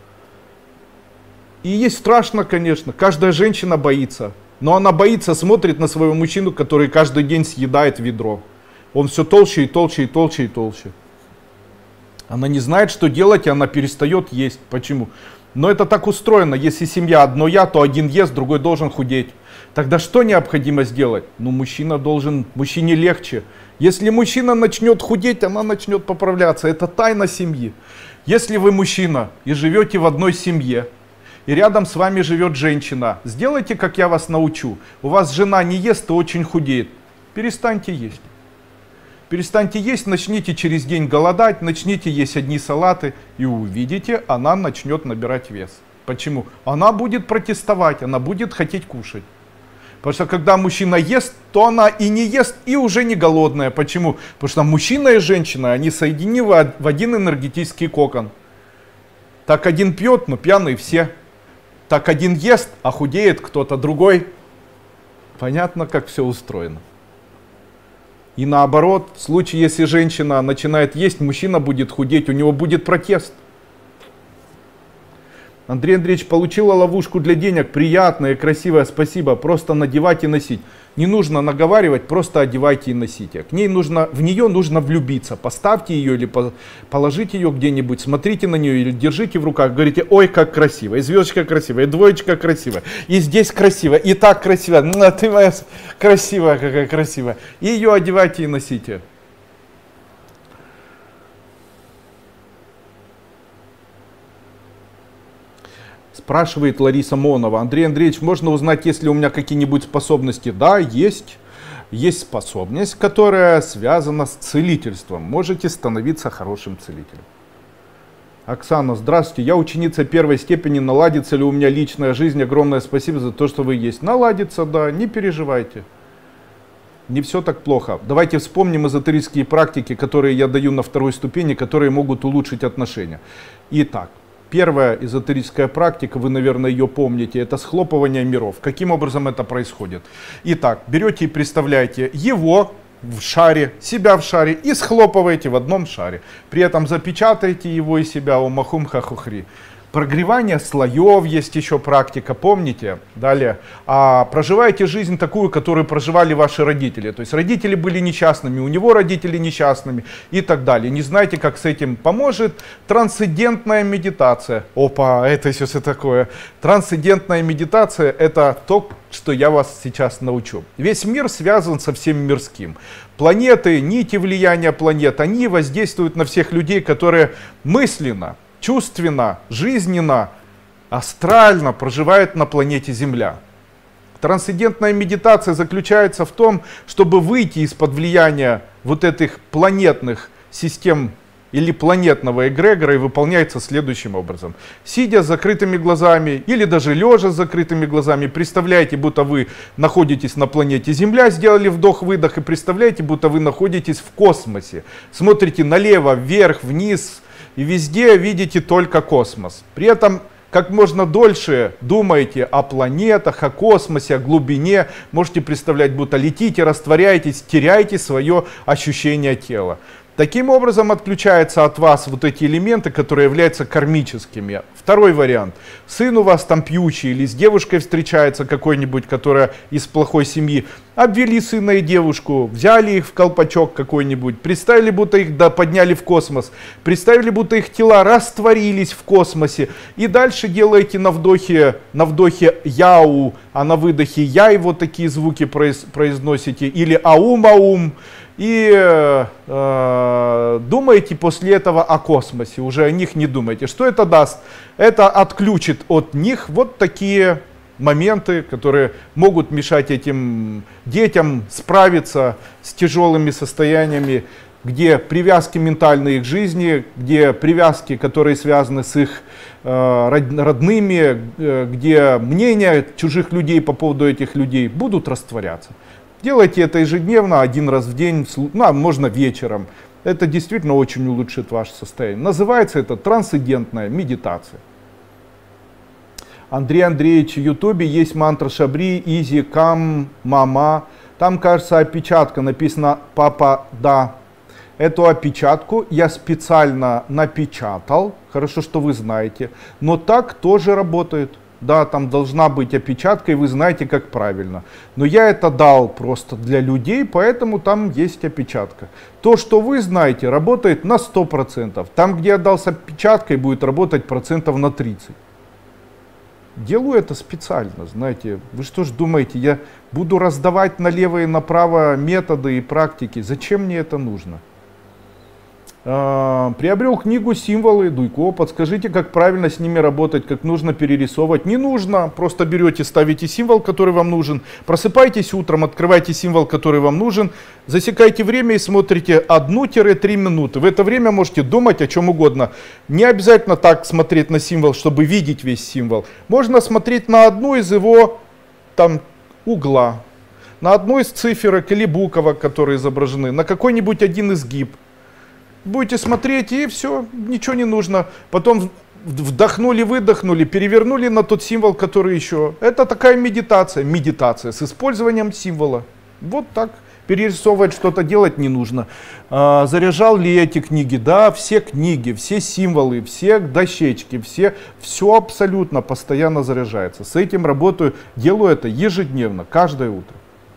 И есть страшно, конечно, каждая женщина боится, но она боится, смотрит на своего мужчину, который каждый день съедает ведро. Он все толще и толще и толще и толще. Она не знает, что делать, и она перестает есть. Почему? Но это так устроено, если семья одно я, то один ест, другой должен худеть. Тогда что необходимо сделать? Ну, мужчине легче. Если мужчина начнет худеть, она начнет поправляться. Это тайна семьи. Если вы мужчина и живете в одной семье, и рядом с вами живет женщина, сделайте, как я вас научу. У вас жена не ест и очень худеет. Перестаньте есть. Перестаньте есть, начните через день голодать, начните есть одни салаты, и увидите, она начнет набирать вес. Почему? Она будет протестовать, она будет хотеть кушать. Потому что когда мужчина ест, то она и не ест, и уже не голодная. Почему? Потому что мужчина и женщина, они соединены в один энергетический кокон. Так один пьет, но пьяные все. Так один ест, а худеет кто-то другой. Понятно, как все устроено. И наоборот, в случае, если женщина начинает есть, мужчина будет худеть, у него будет протест. Андрей Андреевич, получила ловушку для денег, приятная, красивая, спасибо, просто надевать и носить. Не нужно наговаривать, просто одевайте и носите. В нее нужно влюбиться. Поставьте ее или положите ее где-нибудь, смотрите на нее или держите в руках, говорите: ой, как красиво, и звездочка красивая, и двоечка красивая, и здесь красиво, и так красиво, ты моя красивая, какая красивая. И ее одевайте и носите. Спрашивает Лариса Монова: Андрей Андреевич, можно узнать, есть ли у меня какие-нибудь способности? Да, есть. есть способность, которая связана с целительством. Можете становиться хорошим целителем. Оксана, здравствуйте, я ученица первой степени, наладится ли у меня личная жизнь? Огромное спасибо за то, что вы есть. Наладится, да, не переживайте. Не все так плохо. Давайте вспомним эзотерические практики, которые я даю на второй ступени, которые могут улучшить отношения. Итак, первая эзотерическая практика, вы, наверное, ее помните, это схлопывание миров. Каким образом это происходит? Итак, берете и представляете его в шаре, себя в шаре и схлопываете в одном шаре. При этом запечатаете его и себя, омахум хахухри. Прогревание слоев есть еще практика, помните? Далее. Проживаете жизнь такую, которую проживали ваши родители. То есть родители были несчастными, у него родители несчастными и так далее. Не знаете, как с этим поможет? Трансцендентная медитация. Опа, это сейчас и такое. Трансцендентная медитация — это то, что я вас сейчас научу. Весь мир связан со всем мирским. Планеты, нити влияния планет, они воздействуют на всех людей, которые мысленно, чувственно, жизненно, астрально проживает на планете Земля. Трансцендентная медитация заключается в том, чтобы выйти из-под влияния вот этих планетных систем или планетного эгрегора, и выполняется следующим образом. Сидя с закрытыми глазами или даже лежа с закрытыми глазами, представляете, будто вы находитесь на планете Земля, сделали вдох-выдох, и представляете, будто вы находитесь в космосе. Смотрите налево, вверх, вниз, и везде видите только космос. При этом как можно дольше думаете о планетах, о космосе, о глубине. Можете представлять, будто летите, растворяетесь, теряете свое ощущение тела. Таким образом отключаются от вас вот эти элементы, которые являются кармическими. Второй вариант. Сын у вас там пьющий или с девушкой встречается какой-нибудь, которая из плохой семьи. Обвели сына и девушку, взяли их в колпачок какой-нибудь, представили, будто их подняли в космос, представили, будто их тела растворились в космосе. И дальше делаете на вдохе яу, а на выдохе яй, вот такие звуки произносите, или аум-аум. И думаете после этого о космосе, уже о них не думайте. Что это даст? Это отключит от них вот такие моменты, которые могут мешать этим детям справиться с тяжелыми состояниями, где привязки ментальные их жизни, где привязки, которые связаны с их родными, где мнения чужих людей по поводу этих людей будут растворяться. Делайте это ежедневно, один раз в день, можно вечером. Это действительно очень улучшит ваше состояние. Называется это трансцендентная медитация. Андрей Андреевич, в Ютубе есть мантра Шабри, Изи, Кам, Мама. Там, кажется, опечатка, написано «Папа, да». Эту опечатку я специально напечатал, хорошо, что вы знаете, но так тоже работает. Да, там должна быть опечатка, и вы знаете, как правильно. Но я это дал просто для людей, поэтому там есть опечатка. То, что вы знаете, работает на 100%. Там, где я дал с опечаткой, будет работать процентов на 30%. Делаю это специально, знаете. Вы что ж думаете, я буду раздавать налево и направо методы и практики? Зачем мне это нужно? Приобрел книгу «Символы» Дуйко. Подскажите, как правильно с ними работать, как нужно перерисовывать. Не нужно, просто берете, ставите символ, который вам нужен. Просыпайтесь утром, открывайте символ, который вам нужен. Засекайте время и смотрите 1-3 минуты. В это время можете думать о чем угодно. Не обязательно так смотреть на символ, чтобы видеть весь символ. Можно смотреть на одну из его там угла, на одну из циферок или буквок, которые изображены, на какой-нибудь один изгиб. Будете смотреть, и все, ничего не нужно. Потом вдохнули, выдохнули, перевернули на тот символ, который еще. Это такая медитация. Медитация с использованием символа. Вот так. Перерисовывать что-то делать не нужно. Заряжал ли я эти книги? Да, все книги, все символы, все дощечки, все абсолютно постоянно заряжается. С этим работаю, делаю это ежедневно, каждое утро.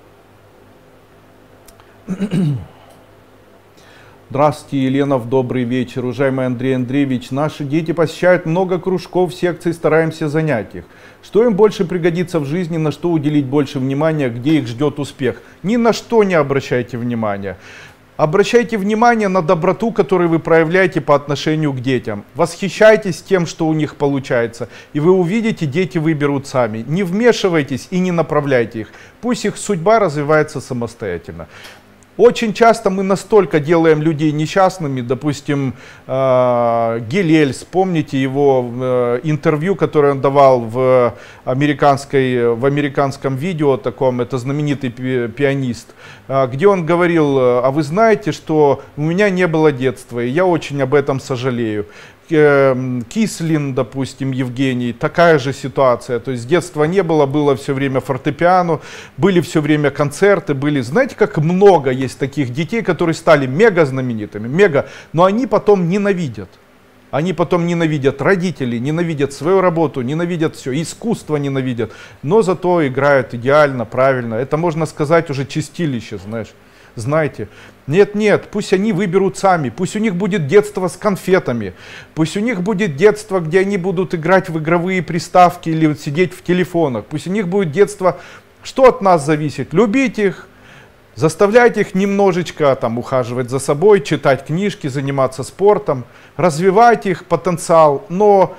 Здравствуйте, Еленов, добрый вечер. Уважаемый Андрей Андреевич, наши дети посещают много кружков, секций, стараемся занять их. Что им больше пригодится в жизни, на что уделить больше внимания, где их ждет успех? Ни на что не обращайте внимания. Обращайте внимание на доброту, которую вы проявляете по отношению к детям. Восхищайтесь тем, что у них получается. И вы увидите, дети выберут сами. Не вмешивайтесь и не направляйте их. Пусть их судьба развивается самостоятельно. Очень часто мы настолько делаем людей несчастными, допустим, Гилель, вспомните его интервью, которое он давал в американском видео таком, это знаменитый пианист, где он говорил: а вы знаете, что у меня не было детства, и я очень об этом сожалею. Кислин, допустим, Евгений, такая же ситуация, то есть детства не было, было все время фортепиано, были все время концерты, были, знаете, как много есть таких детей, которые стали мега знаменитыми, мега, но они потом ненавидят. Они потом ненавидят родителей, ненавидят свою работу, ненавидят все, искусство ненавидят, но зато играют идеально, правильно. Это, можно сказать, уже чистилище, знаешь. Знаете, нет, пусть они выберут сами, пусть у них будет детство с конфетами, пусть у них будет детство, где они будут играть в игровые приставки или сидеть в телефонах, пусть у них будет детство, что от нас зависит, любить их, заставлять их немножечко там ухаживать за собой, читать книжки, заниматься спортом, развивать их потенциал, но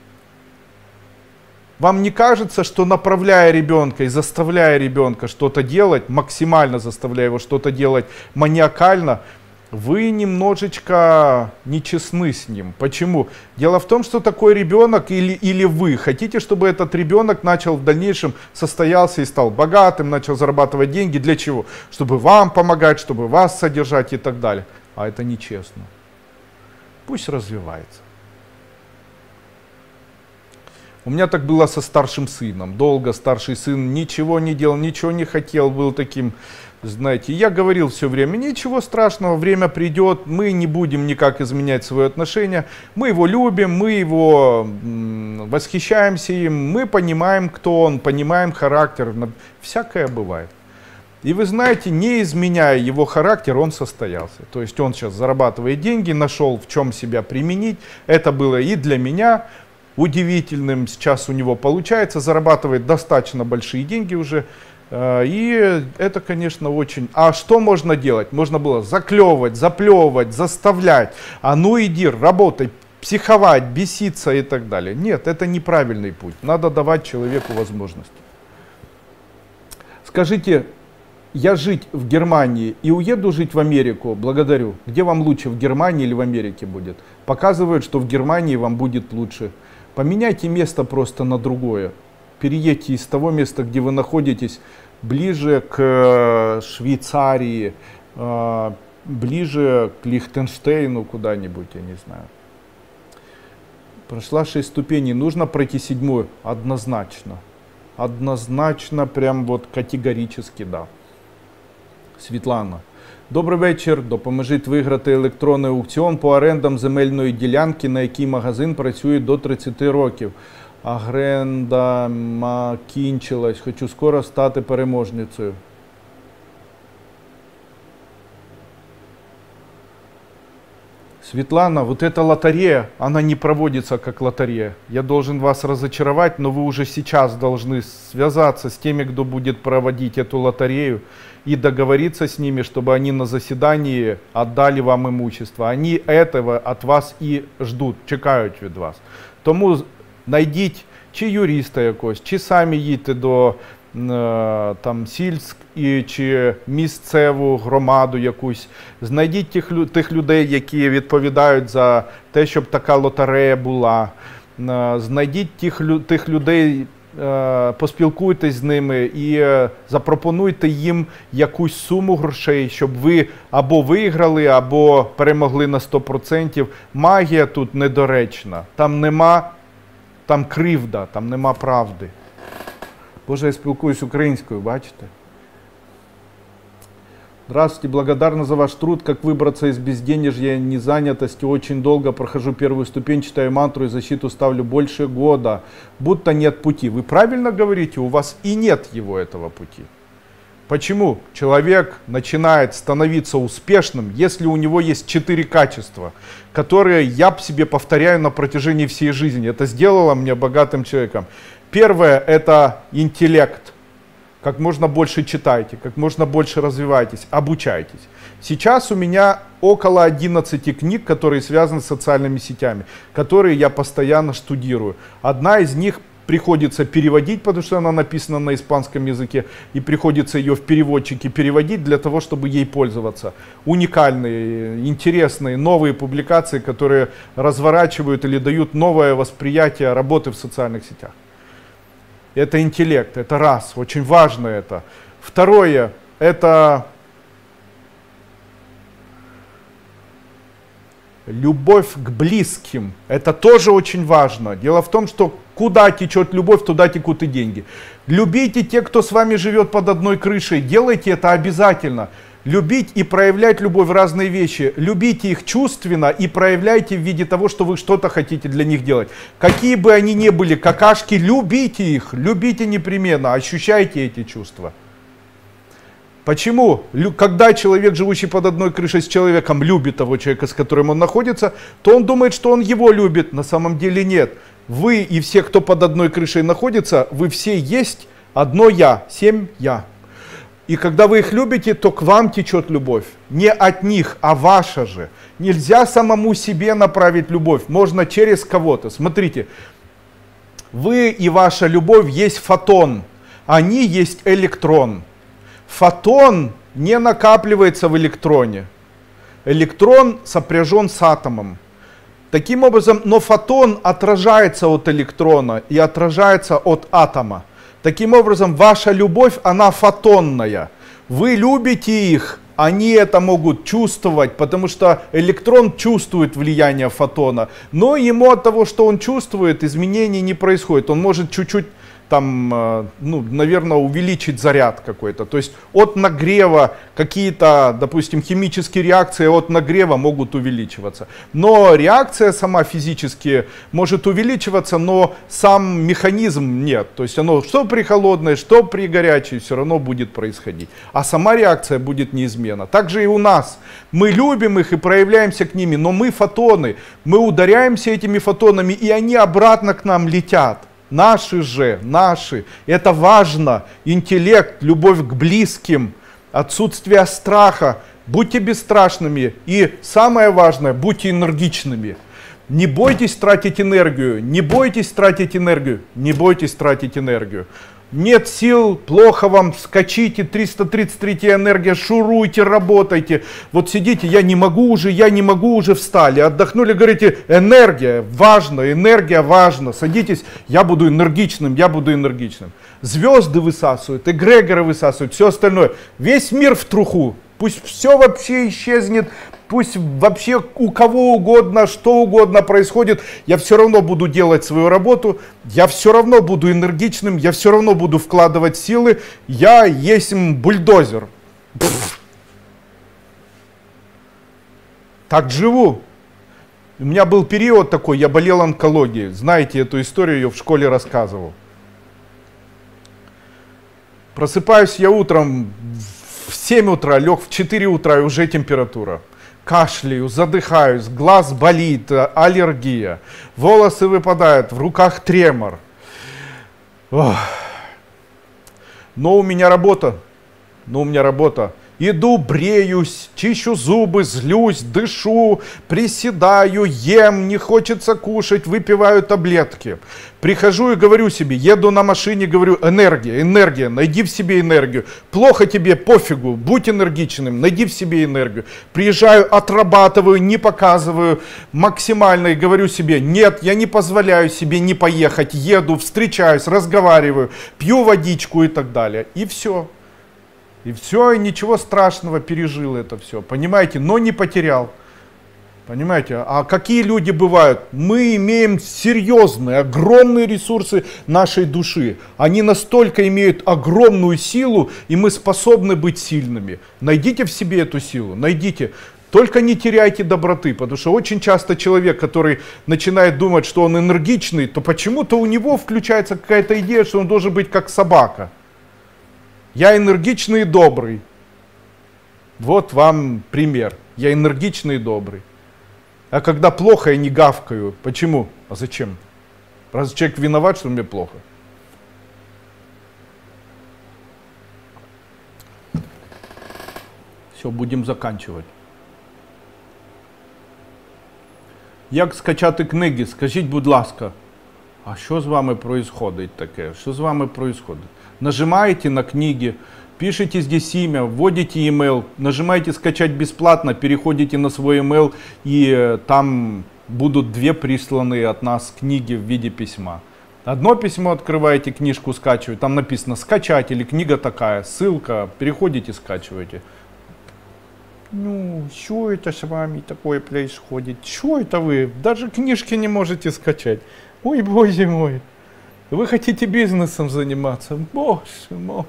вам не кажется, что направляя ребенка и заставляя ребенка что-то делать, максимально заставляя его что-то делать маниакально, вы немножечко нечестны с ним? Почему? Дело в том, что такой ребенок или вы хотите, чтобы этот ребенок начал в дальнейшем состоялся и стал богатым, начал зарабатывать деньги. Для чего? Чтобы вам помогать, чтобы вас содержать и так далее. А это нечестно. Пусть развивается. У меня так было со старшим сыном. Долго старший сын ничего не делал, ничего не хотел, был таким, знаете. Я говорил все время: ничего страшного, время придет, мы не будем никак изменять свои отношения. Мы его любим, мы его восхищаемся им, мы понимаем, кто он, понимаем характер. Всякое бывает. И вы знаете, не изменяя его характер, он состоялся. То есть он сейчас зарабатывает деньги, нашел в чем себя применить. Это было и для меня удивительным, сейчас у него получается, зарабатывает достаточно большие деньги уже, и это, конечно, очень... А что можно делать? Можно было заклевывать, заплевывать, заставлять, а ну иди, работай, психовать, беситься и так далее. Нет, это неправильный путь, надо давать человеку возможность. Скажите, я жить в Германии и уеду жить в Америку? Благодарю. Где вам лучше, в Германии или в Америке будет? Показывают, что в Германии вам будет лучше. Поменяйте место просто на другое. Переедьте из того места, где вы находитесь, ближе к Швейцарии, ближе к Лихтенштейну куда-нибудь, я не знаю. Прошла 6 ступеней, нужно пройти 7-ю? Однозначно. Однозначно, прям вот категорически, да. Світлана. Добрий вечір. Допоможіть виграти електронний аукціон по орендам земельної ділянки, на якій магазин працює до 30 років. Оренда кінчилась. Хочу скоро стати переможницею. Светлана, вот эта лотерея, она не проводится как лотерея. Я должен вас разочаровать, но вы уже сейчас должны связаться с теми, кто будет проводить эту лотерею, и договориться с ними, чтобы они на заседании отдали вам имущество. Они этого от вас і ждуть, чекають від вас. Тому знайдіть чи юриста якогось, чи самі їдьте до там сільськ чи місцеву громаду якусь. Знайдіть тих людей, які відповідають за те, щоб така лотерея була. Знайдіть тих людей, поспілкуйтесь з ними і запропонуйте їм якусь суму грошей, щоб ви або виграли, або перемогли на 100%. Магія тут недоречна. Там кривда, там нема правди. Боже, я спілкуюсь українською, бачите? Здравствуйте, благодарна за ваш труд, как выбраться из безденежья, незанятости. Очень долго прохожу первую ступень, читаю мантру и защиту ставлю больше года. Будто нет пути. Вы правильно говорите, у вас и нет его, этого пути. Почему человек начинает становиться успешным, если у него есть 4 качества, которые я себе повторяю на протяжении всей жизни? Это сделало меня богатым человеком. Первое – это интеллект. как можно больше читайте, как можно больше развивайтесь, обучайтесь. Сейчас у меня около 11 книг, которые связаны с социальными сетями, которые я постоянно штудирую. Одна из них приходится переводить, потому что она написана на испанском языке, и приходится ее в переводчике переводить для того, чтобы ей пользоваться. Уникальные, интересные, новые публикации, которые разворачивают или дают новое восприятие работы в социальных сетях. Это интеллект, это раз, очень важно это. Второе, это любовь к близким. Это тоже очень важно. Дело в том, что куда течет любовь, туда текут и деньги. Любите тех, кто с вами живет под одной крышей. Делайте это обязательно. Любить и проявлять любовь в разные вещи. Любите их чувственно и проявляйте в виде того, что вы что-то хотите для них делать. Какие бы они ни были, какашки, любите их. Любите непременно, ощущайте эти чувства. Почему? Когда человек, живущий под одной крышей с человеком, любит того человека, с которым он находится, то он думает, что он его любит. На самом деле нет. Вы и все, кто под одной крышей находится, вы все есть одно я, 7 я. И когда вы их любите, то к вам течет любовь. Не от них, а ваша же. Нельзя самому себе направить любовь. Можно через кого-то. Смотрите, вы и ваша любовь есть фотон. Они есть электрон. Фотон не накапливается в электроне. Электрон сопряжен с атомом. Таким образом, но фотон отражается от электрона и отражается от атома. Таким образом, ваша любовь, она фотонная. Вы любите их, они это могут чувствовать, потому что электрон чувствует влияние фотона. Но ему от того, что он чувствует, изменений не происходит. Он может чуть-чуть там, наверное, увеличить заряд какой-то. То есть от нагрева какие-то, допустим, химические реакции от нагрева могут увеличиваться. Но реакция сама физически может увеличиваться, но сам механизм нет. То есть оно что при холодной, что при горячей все равно будет происходить. А сама реакция будет неизменна. Так же и у нас. Мы любим их и проявляемся к ними, но мы фотоны. Мы ударяемся этими фотонами, и они обратно к нам летят. Наши же, наши. Это важно. Интеллект, любовь к близким, отсутствие страха. Будьте бесстрашными. И самое важное, будьте энергичными. Не бойтесь тратить энергию. Не бойтесь тратить энергию. Не бойтесь тратить энергию. Нет сил, плохо вам, скачите, 333 энергия, шуруйте, работайте. Вот сидите, я не могу уже, встали, отдохнули, говорите, энергия важна, садитесь, я буду энергичным. Звезды высасывают, эгрегоры высасывают, все остальное. Весь мир в труху, пусть все вообще исчезнет. Пусть вообще у кого угодно, что угодно происходит, я все равно буду делать свою работу, я все равно буду энергичным, я все равно буду вкладывать силы, я есть бульдозер. Так живу. У меня был период такой, я болел онкологией. Знаете эту историю, я в школе рассказывал. Просыпаюсь я утром в 7 утра, лег в 4 утра и уже температура. Кашляю, задыхаюсь, глаз болит, аллергия, волосы выпадают, в руках тремор. Ох. Но у меня работа. Иду, бреюсь, чищу зубы, злюсь, дышу, приседаю, ем, не хочется кушать, выпиваю таблетки. Прихожу и говорю себе, еду на машине, говорю, энергия, найди в себе энергию. Плохо тебе, пофигу, будь энергичным, найди в себе энергию. Приезжаю, отрабатываю, не показываю максимально и говорю себе, нет, я не позволяю себе не поехать, еду, встречаюсь, разговариваю, пью водичку и так далее. И все. И все, и ничего страшного, пережил это все, понимаете, но не потерял. Понимаете, а какие люди бывают? Мы имеем серьезные, огромные ресурсы нашей души. Они настолько имеют огромную силу, и мы способны быть сильными. Найдите в себе эту силу, найдите. Только не теряйте доброты, потому что очень часто человек, который начинает думать, что он энергичный, то почему-то у него включается какая-то идея, что он должен быть как собака. Я энергичный и добрый. Вот вам пример. Я энергичный и добрый. А когда плохо, я не гавкаю. Почему? А зачем? Разве человек виноват, что мне плохо? Все, будемо заканчивать. Як скачати книги? Скажіть, будь ласка. А що з вами происходит таке? Що з вами происходит? Нажимаете на книги, пишите здесь имя, вводите email, нажимаете скачать бесплатно, переходите на свой email, и там будут 2 присланные от нас книги в виде письма. Одно письмо открываете, книжку скачиваете, там написано скачать или книга такая, ссылка, переходите, скачиваете. Ну, что это с вами такое происходит? Что это вы? Даже книжки не можете скачать. Ой, боже мой. Вы хотите бизнесом заниматься? Боже мой.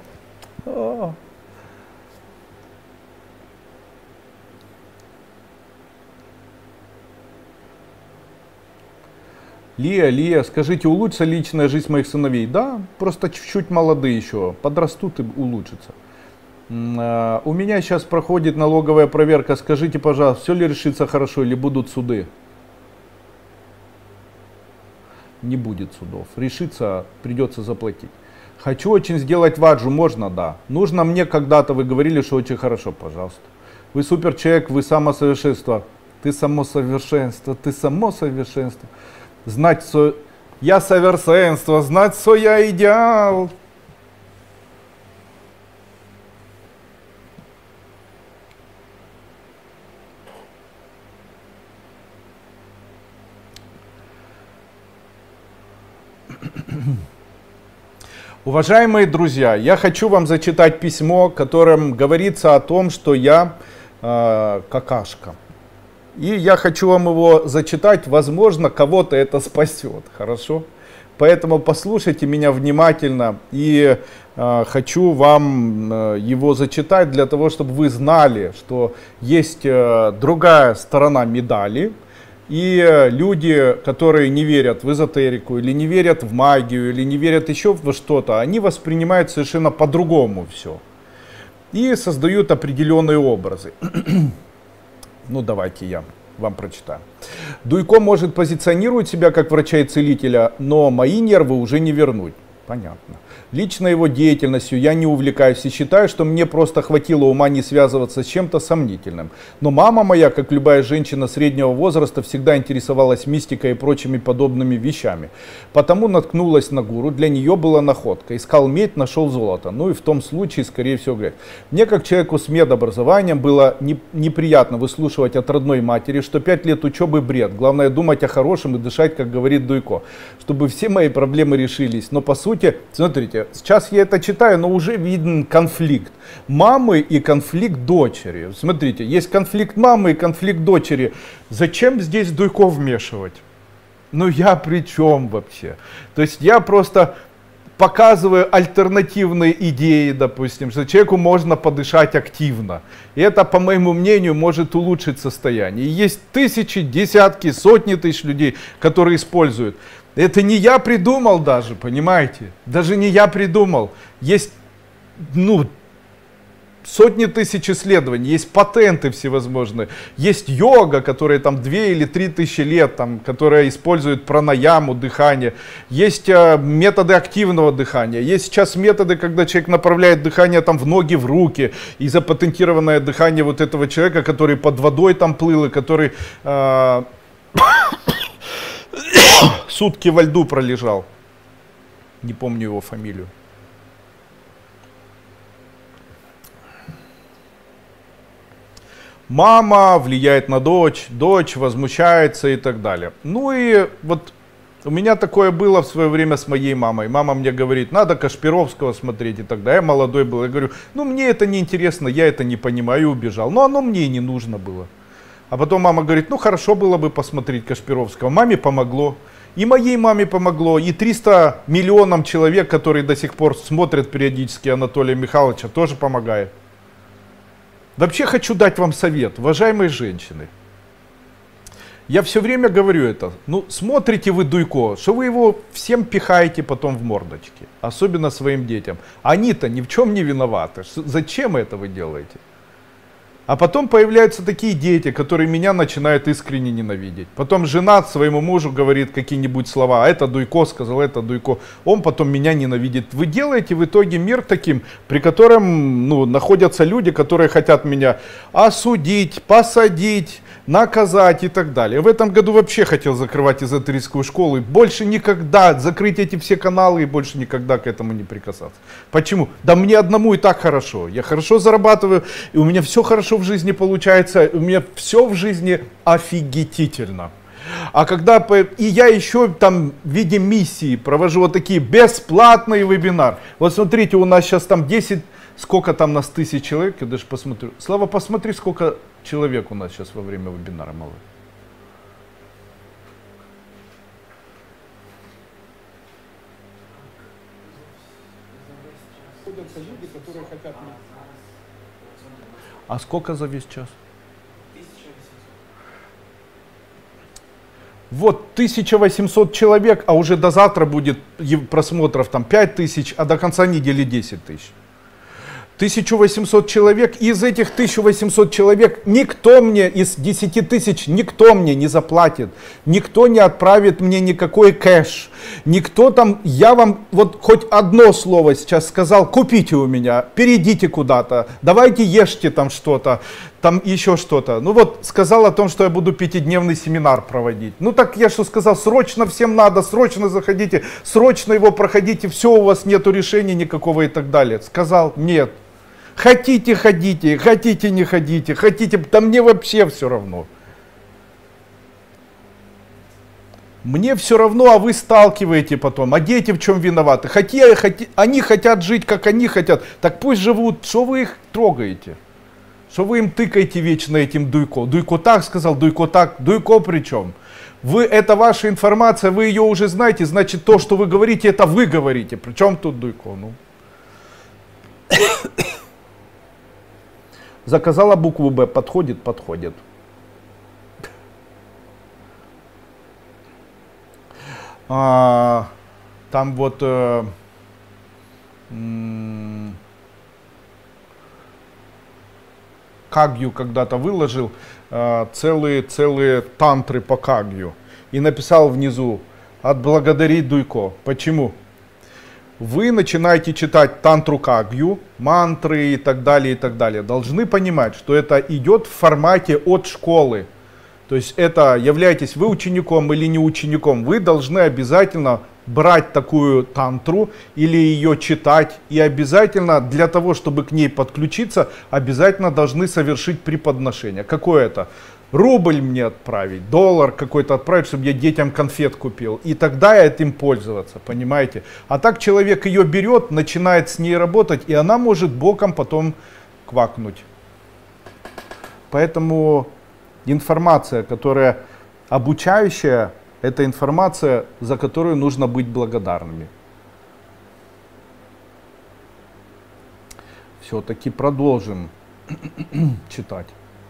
Лия, скажите, улучшится личная жизнь моих сыновей? Да, просто чуть-чуть молодые еще, подрастут и улучшится. У меня сейчас проходит налоговая проверка, скажите, пожалуйста, все ли решится хорошо или будут суды? Не будет судов, решится, придется заплатить. Хочу очень сделать ваджу, можно, да. Нужно мне когда-то, вы говорили, что очень хорошо, пожалуйста. Вы супер человек, вы самосовершенство. Ты само совершенство, ты само совершенство. Знать, что я совершенство, знать, что я идеал. Уважаемые друзья, я хочу вам зачитать письмо, в котором говорится о том, что я какашка. И я хочу вам его зачитать, возможно, кого-то это спасет, хорошо? Поэтому послушайте меня внимательно, и хочу вам его зачитать для того, чтобы вы знали, что есть другая сторона медали. И люди, которые не верят в эзотерику, или не верят в магию, или не верят еще во что-то, они воспринимают совершенно по-другому все. И создают определенные образы. Ну, давайте я вам прочитаю. Дуйко может позиционировать себя как врача и целителя, но мои нервы уже не вернуть. Понятно. Лично его деятельностью я не увлекаюсь и считаю, что мне просто хватило ума не связываться с чем-то сомнительным. Но мама моя, как любая женщина среднего возраста, всегда интересовалась мистикой и прочими подобными вещами. Потому наткнулась на гуру, для нее была находка. Искал медь, нашел золото. Ну и в том случае, скорее всего, говорит. Мне, как человеку с медобразованием, было неприятно выслушивать от родной матери, что 5 лет учебы бред. Главное думать о хорошем и дышать, как говорит Дуйко, чтобы все мои проблемы решились. Но по сути, смотрите, сейчас я это читаю, но уже виден конфликт мамы и конфликт дочери. Смотрите, есть конфликт мамы и конфликт дочери. Зачем здесь Дуйко вмешивать? Ну я при чем вообще? То есть я просто показываю альтернативные идеи, допустим, что человеку можно подышать активно. И это, по моему мнению, может улучшить состояние. И есть тысячи, десятки, сотни тысяч людей, которые используют. Это не я придумал даже, понимаете? Даже не я придумал. Есть, сотни тысяч исследований, есть патенты всевозможные. Есть йога, которая там 2 или 3 тысячи лет, там, которая использует пранаяму, дыхание. Есть методы активного дыхания. Есть сейчас методы, когда человек направляет дыхание там в ноги, в руки. И запатентированное дыхание вот этого человека, который под водой там плыл, и который... сутки во льду пролежал. Не помню его фамилию. Мама влияет на дочь, дочь возмущается и так далее. Ну и вот у меня такое было в свое время с моей мамой. Мама мне говорит, надо Кашпировского смотреть и так далее. Я молодой был, я говорю, мне это не интересно, я это не понимаю, и убежал. Но оно мне и не нужно было. А потом мама говорит, хорошо было бы посмотреть Кашпировского. Маме помогло. И моей маме помогло, и 300 миллионам человек, которые до сих пор смотрят периодически Анатолия Михайловича, тоже помогает. Вообще хочу дать вам совет, уважаемые женщины. Я все время говорю это. Смотрите вы Дуйко, что вы его всем пихаете потом в мордочки. Особенно своим детям. Они-то ни в чем не виноваты. Зачем это вы делаете? А потом появляются такие дети, которые меня начинают искренне ненавидеть. Потом жена своему мужу говорит какие-нибудь слова, а это Дуйко сказал, это Дуйко. Он потом меня ненавидит. Вы делаете в итоге мир таким, при котором находятся люди, которые хотят меня осудить, посадить, наказать и так далее. В этом году вообще хотел закрывать эзотерическую школу. Больше никогда закрыть эти все каналы и больше никогда к этому не прикасаться. Почему? Да мне одному и так хорошо. Я хорошо зарабатываю, и у меня все хорошо в жизни получается, у меня все в жизни офигительно. А когда и я еще там в виде миссии провожу вот такие бесплатные вебинары. Вот смотрите, у нас сейчас там 10, сколько там нас тысяч человек, я даже посмотрю. Слава, посмотри, сколько человек у нас сейчас во время вебинара, малый. Люди, которые хотят... А сколько за весь час? 1800. Вот 1800 человек, а уже до завтра будет просмотров там 5000, а до конца недели 10 тысяч. 1800 человек, и из этих 1800 человек никто мне, из 10 тысяч, никто мне не заплатит, никто не отправит мне никакой кэш, никто там, я вам вот хоть одно слово сейчас сказал, купите у меня, перейдите куда-то, давайте ешьте там что-то, там еще что-то. Ну вот сказал о том, что я буду 5-дневный семинар проводить. Ну так я что сказал, срочно всем надо, срочно заходите, срочно его проходите, все, у вас нету решения никакого и так далее. Сказал, нет. Хотите, ходите, хотите, не ходите, хотите, да мне вообще все равно. Мне все равно, а вы сталкиваете потом, а дети в чем виноваты? Они хотят жить, как они хотят, так пусть живут, что вы их трогаете? Что вы им тыкаете вечно этим Дуйко? Дуйко так сказал, Дуйко так, Дуйко при чем? Это ваша информация, вы ее уже знаете, значит то, что вы говорите, это вы говорите. При чем тут Дуйко? Ну. Заказала букву Б, подходит, подходит. Там вот Кагью когда-то выложил целые тантры по Кагью и написал внизу: отблагодари Дуйко. Почему? Вы начинаете читать тантру Кагью, мантры и так далее, должны понимать, что это идет в формате от школы. То есть это, являетесь вы учеником или не учеником, вы должны обязательно брать такую тантру или ее читать. И обязательно для того, чтобы к ней подключиться, обязательно должны совершить преподношение. Какое это? Рубль мне отправить, доллар какой-то отправить, чтобы я детям конфет купил. И тогда я этим пользоваться, понимаете? А так человек ее берет, начинает с ней работать, и она может боком потом квакнуть. Поэтому информация, которая обучающая, это информация, за которую нужно быть благодарными. Все-таки продолжим читать.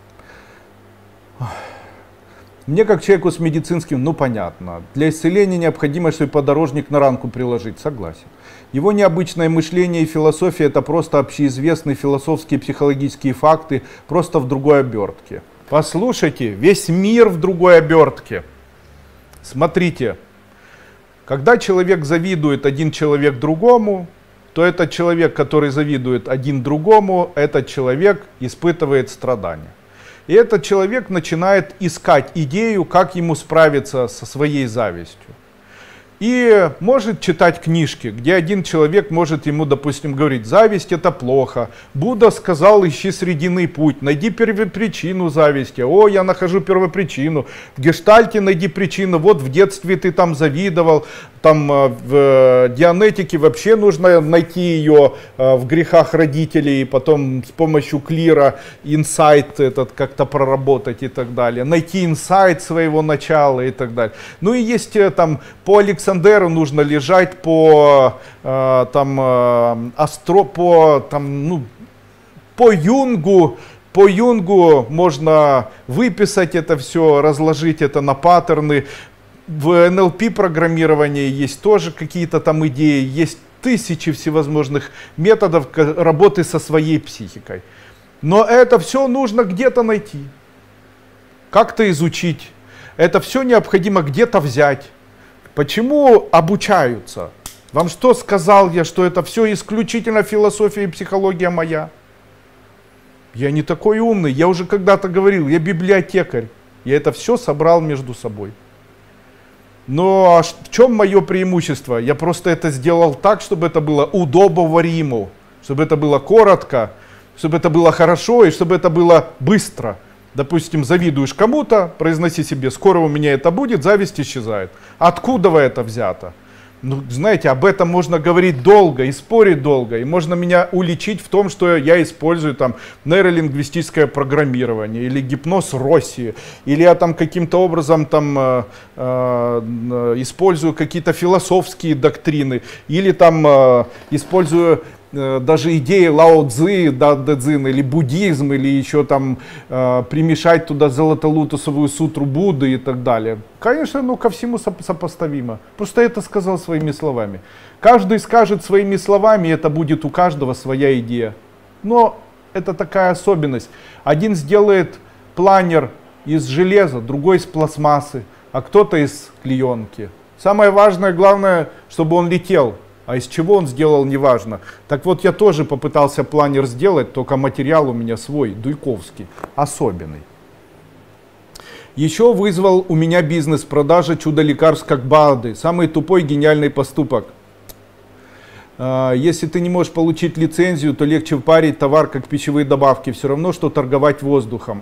Мне, как человеку с медицинским, понятно. Для исцеления необходимо, чтобы подорожник на ранку приложить. Согласен. Его необычное мышление и философия — это просто общеизвестные философские и психологические факты, просто в другой обертке. Послушайте, весь мир в другой обертке. Смотрите, когда человек завидует один человек другому, то этот человек, который завидует один другому, этот человек испытывает страдания. И этот человек начинает искать идею, как ему справиться со своей завистью. И может читать книжки, где один человек может ему, допустим, говорить: зависть — это плохо. Будда сказал: ищи срединный путь, найди первопричину зависти. О, я нахожу первопричину. В гештальте найди причину. Вот в детстве ты там завидовал. Там в Дианетике вообще нужно найти ее в грехах родителей, и потом с помощью клира инсайт этот как-то проработать и так далее. Найти инсайт своего начала и так далее. Ну и есть там по Александеру нужно лежать, по Юнгу. По Юнгу можно выписать это все, разложить это на паттерны. В НЛП программировании есть тоже какие-то там идеи, есть тысячи всевозможных методов работы со своей психикой. Но это все нужно где-то найти, как-то изучить. Это все необходимо где-то взять. Почему обучаются? Вам что сказал я, что это все исключительно философия и психология моя? Я не такой умный, я уже когда-то говорил, я библиотекарь. Я это все собрал между собой. Но в чем мое преимущество? Я просто это сделал так, чтобы это было удобоваримо, чтобы это было коротко, чтобы это было хорошо и чтобы это было быстро. Допустим, завидуешь кому-то, произноси себе, скоро у меня это будет, зависть исчезает. Откуда это взято? Ну, знаете, об этом можно говорить долго и спорить долго. И можно меня уличить в том, что я использую там нейролингвистическое программирование или гипноз России. Или я там каким-то образом там использую какие-то философские доктрины. Или там использую даже идеи Лао Цзы, Дао Цзин, или буддизм, или еще там примешать туда золотолотосовую сутру Будды и так далее. Конечно, ну ко всему сопоставимо. Просто это сказал своими словами. Каждый скажет своими словами, это будет у каждого своя идея. Но это такая особенность. Один сделает планер из железа, другой из пластмассы, а кто-то из клеенки. Самое важное, главное, чтобы он летел. А из чего он сделал, неважно. Так вот, я тоже попытался планер сделать, только материал у меня свой, дуйковский, особенный. Еще вызвал у меня бизнес продажа чудо-лекарств как БАДы. Самый тупой гениальный поступок. Если ты не можешь получить лицензию, то легче впарить товар как пищевые добавки. Все равно, что торговать воздухом.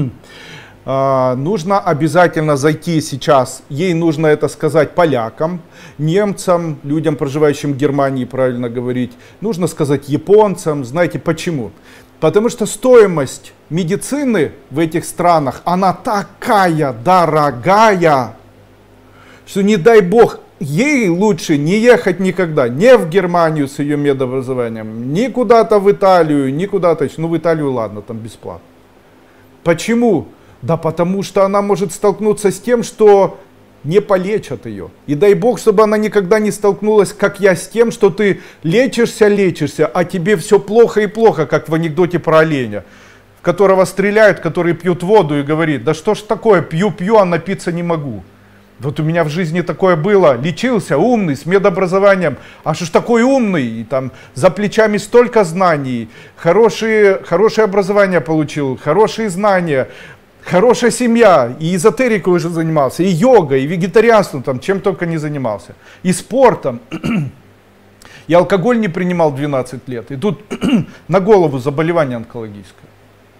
Нужно обязательно зайти сейчас, ей нужно это сказать полякам, немцам, людям, проживающим в Германии, правильно говорить. Нужно сказать японцам. Знаете почему? Потому что стоимость медицины в этих странах, она такая дорогая, что не дай бог, ей лучше не ехать никогда, не в Германию с ее медобразованием, ни куда-то в Италию, ни куда-то, ну в Италию ладно, там бесплатно. Почему? Да потому что она может столкнуться с тем, что не полечат ее. И дай бог, чтобы она никогда не столкнулась, как я, с тем, что ты лечишься, а тебе все плохо и плохо, как в анекдоте про оленя, в которого стреляют, который пьет воду и говорит, да что ж такое, пью, а напиться не могу. Вот у меня в жизни такое было, лечился, умный, с медобразованием, а что ж такой умный, и там за плечами столько знаний, хорошее образование получил, хорошие знания, хорошая семья, и эзотерикой уже занимался, и йогой, и вегетарианством, там, чем только не занимался, и спортом. Я алкоголь не принимал 12 лет, и тут на голову заболевание онкологическое.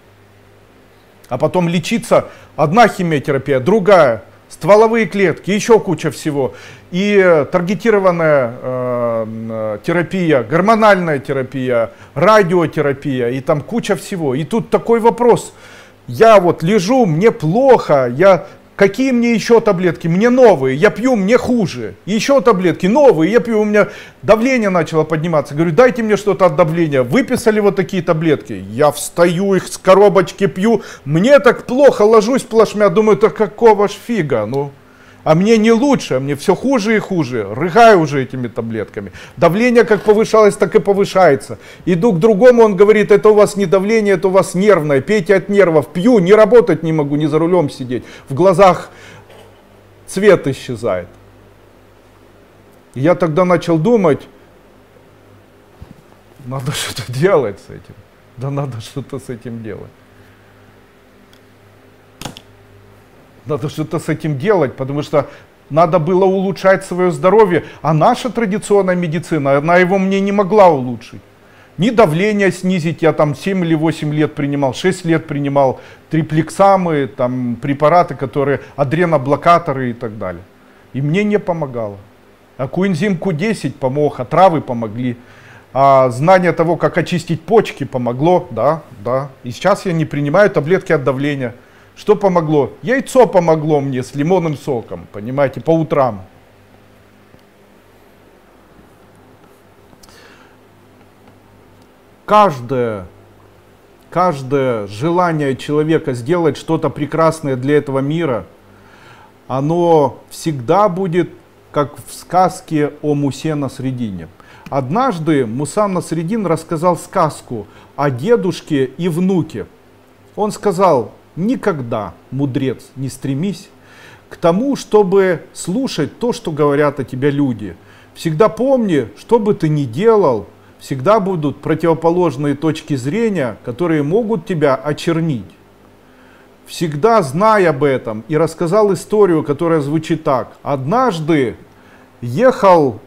А потом лечиться, одна химиотерапия, другая, стволовые клетки, еще куча всего. И таргетированная терапия, гормональная терапия, радиотерапия, и там куча всего. И тут такой вопрос. Я вот лежу, мне плохо, какие мне еще таблетки? Мне новые, я пью, мне хуже. Еще таблетки новые, я пью, у меня давление начало подниматься. Говорю, дайте мне что-то от давления. Выписали вот такие таблетки. Я встаю, их с коробочки пью, мне так плохо, ложусь плашмя, думаю, да какого ж фига, ну. А мне не лучше, мне все хуже и хуже. Рыгаю уже этими таблетками. Давление как повышалось, так и повышается. Иду к другому, он говорит, это у вас не давление, это у вас нервное. Пейте от нервов. Пью, не работать не могу, не за рулем сидеть. В глазах цвет исчезает. И я тогда начал думать, надо что-то делать с этим. Да надо что-то с этим делать. Надо что-то с этим делать, потому что надо было улучшать свое здоровье. А наша традиционная медицина, она его мне не могла улучшить. Ни давление снизить, я там 7 или 8 лет принимал, 6 лет принимал триплексамы, там препараты, которые адреноблокаторы и так далее. И мне не помогало. А коэнзим Q10 помог, а травы помогли. А знание того, как очистить почки, помогло, да. И сейчас я не принимаю таблетки от давления. Что помогло? Яйцо помогло мне с лимонным соком, понимаете, по утрам. Каждое желание человека сделать что-то прекрасное для этого мира, оно всегда будет как в сказке о Мусе на Средине. Однажды Муса Насреддин рассказал сказку о дедушке и внуке. Он сказал: никогда, мудрец, не стремись к тому, чтобы слушать то, что говорят о тебе люди. Всегда помни, что бы ты ни делал, всегда будут противоположные точки зрения, которые могут тебя очернить. Всегда знай об этом. И рассказал историю, которая звучит так. Однажды ехал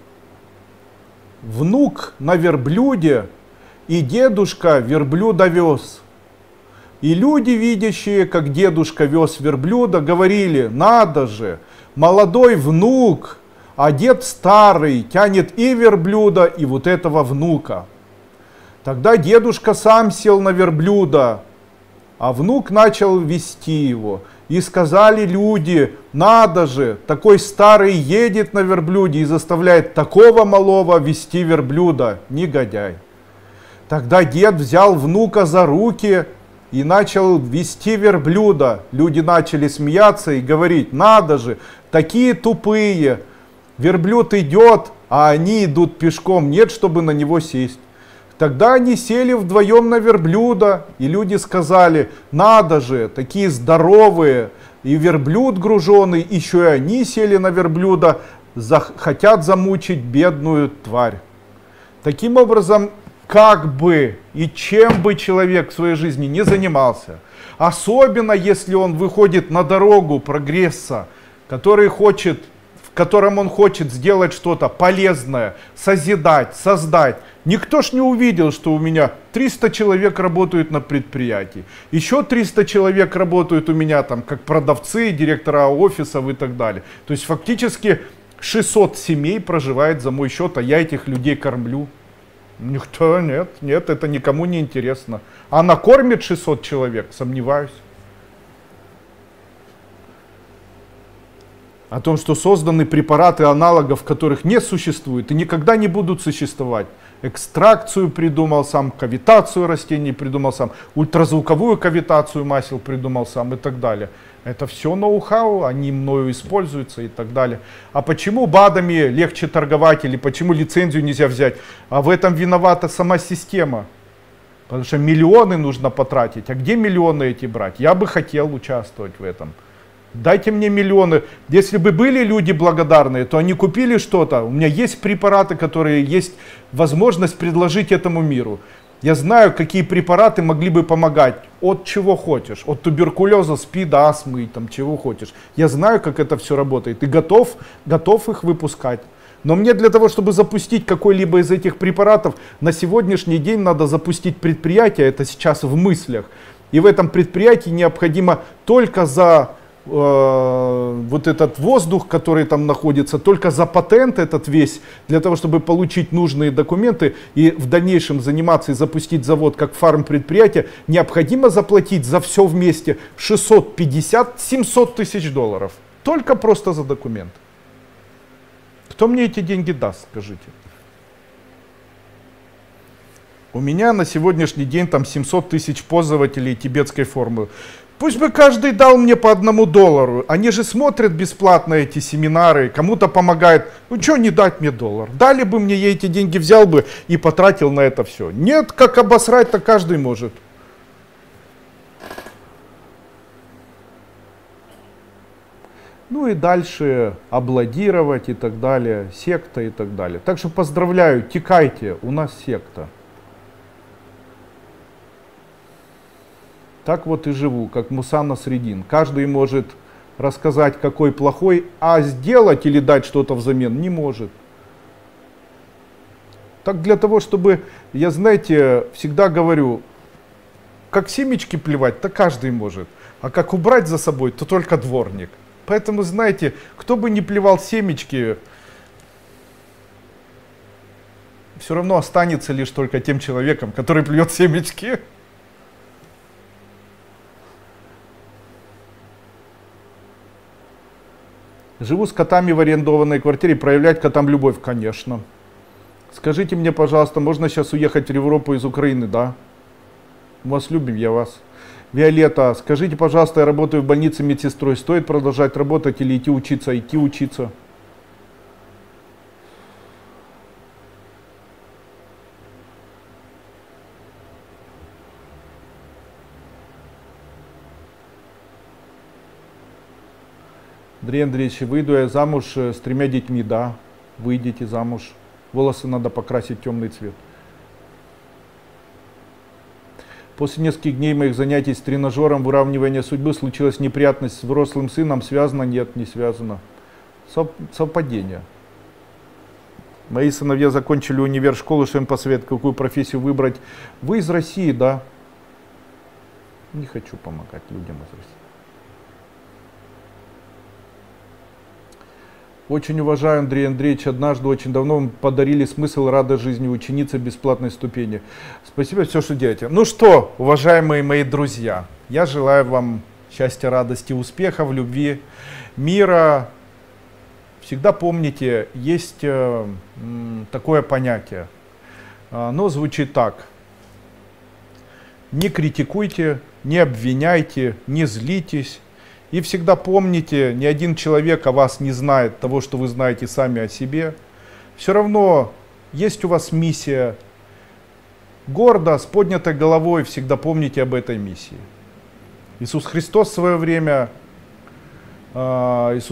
внук на верблюде, и дедушка верблюда вез. И люди, видящие, как дедушка вез верблюда, говорили: надо же, молодой внук, а дед старый, тянет и верблюда, и вот этого внука. Тогда дедушка сам сел на верблюда, а внук начал вести его. И сказали люди: надо же, такой старый едет на верблюде и заставляет такого малого вести верблюда, негодяй. Тогда дед взял внука за руки и начал вести верблюда. Люди начали смеяться и говорить: надо же, такие тупые. Верблюд идет, а они идут пешком, нет, чтобы на него сесть. Тогда они сели вдвоем на верблюда, и люди сказали: надо же, такие здоровые, и верблюд груженый, еще и они сели на верблюда, хотят замучить бедную тварь. Таким образом, как бы и чем бы человек в своей жизни не занимался, особенно если он выходит на дорогу прогресса, в котором он хочет сделать что-то полезное, созидать, создать. Никто ж не увидел, что у меня 300 человек работают на предприятии, еще 300 человек работают у меня там как продавцы, директора офисов и так далее. То есть фактически 600 семей проживает за мой счет, а я этих людей кормлю. Никто, нет, это никому не интересно. А накормит 600 человек, сомневаюсь. О том, что созданы препараты, аналогов которых не существует и никогда не будут существовать. Экстракцию придумал сам, кавитацию растений придумал сам, ультразвуковую кавитацию масел придумал сам и так далее. Это все ноу-хау, они мною используются и так далее. А почему БАДами легче торговать или почему лицензию нельзя взять? А в этом виновата сама система. Потому что миллионы нужно потратить. А где миллионы эти брать? Я бы хотел участвовать в этом. Дайте мне миллионы. Если бы были люди благодарные, то они купили что-то. У меня есть препараты, которые есть возможность предложить этому миру. Я знаю, какие препараты могли бы помогать. От чего хочешь. От туберкулеза, СПИДа, астмы, там, чего хочешь. Я знаю, как это все работает. И готов их выпускать. Но мне для того, чтобы запустить какой-либо из этих препаратов, на сегодняшний день надо запустить предприятие. Это сейчас в мыслях. И в этом предприятии необходимо только за вот этот воздух, который там находится, только за патент этот весь, для того, чтобы получить нужные документы и в дальнейшем заниматься и запустить завод как фармпредприятие, необходимо заплатить за все вместе 650-700 тысяч долларов. Только просто за документ. Кто мне эти деньги даст, скажите? У меня на сегодняшний день там 700 тысяч пользователей тибетской формулы. Пусть бы каждый дал мне по $1. Они же смотрят бесплатно эти семинары, кому-то помогают. Ну что не дать мне $1? Дали бы мне, я эти деньги взял бы и потратил на это все. Нет, как обосрать-то каждый может. Ну и дальше аплодировать и так далее, секта и так далее. Так что поздравляю, текайте, у нас секта. Так вот и живу, как Муса Насреддин. Каждый может рассказать, какой плохой, а сделать или дать что-то взамен не может. Так для того, чтобы, я, знаете, всегда говорю, как семечки плевать, то каждый может. А как убрать за собой, то только дворник. Поэтому, знаете, кто бы ни плевал семечки, все равно останется лишь только тем человеком, который плюет семечки. Живу с котами в арендованной квартире, проявлять котам любовь, конечно. Скажите мне, пожалуйста, можно сейчас уехать в Европу из Украины, да? Мы вас любим, я вас. Виолетта, скажите, пожалуйста, я работаю в больнице медсестрой, стоит продолжать работать или идти учиться? Идти учиться. Андрей Андреевич, выйду я замуж с 3 детьми, да, выйдите замуж. Волосы надо покрасить в темный цвет. После нескольких дней моих занятий с тренажером выравнивания судьбы случилась неприятность с взрослым сыном. Связано? Нет, не связано. Совпадение. Мои сыновья закончили универ, школу, что им посоветовать, какую профессию выбрать. Вы из России, да? Не хочу помогать людям из России. Очень уважаю Андрея Андреевича. Однажды, очень давно, вы подарили смысл радость жизни ученицы бесплатной ступени. Спасибо, все, что делаете. Ну что, уважаемые мои друзья, я желаю вам счастья, радости, успехов, любви, мира. Всегда помните, есть такое понятие. Оно звучит так. Не критикуйте, не обвиняйте, не злитесь. И всегда помните, ни один человек о вас не знает того, что вы знаете сами о себе. Все равно есть у вас миссия. Гордо, с поднятой головой всегда помните об этой миссии. Иисус Христос в свое время, Он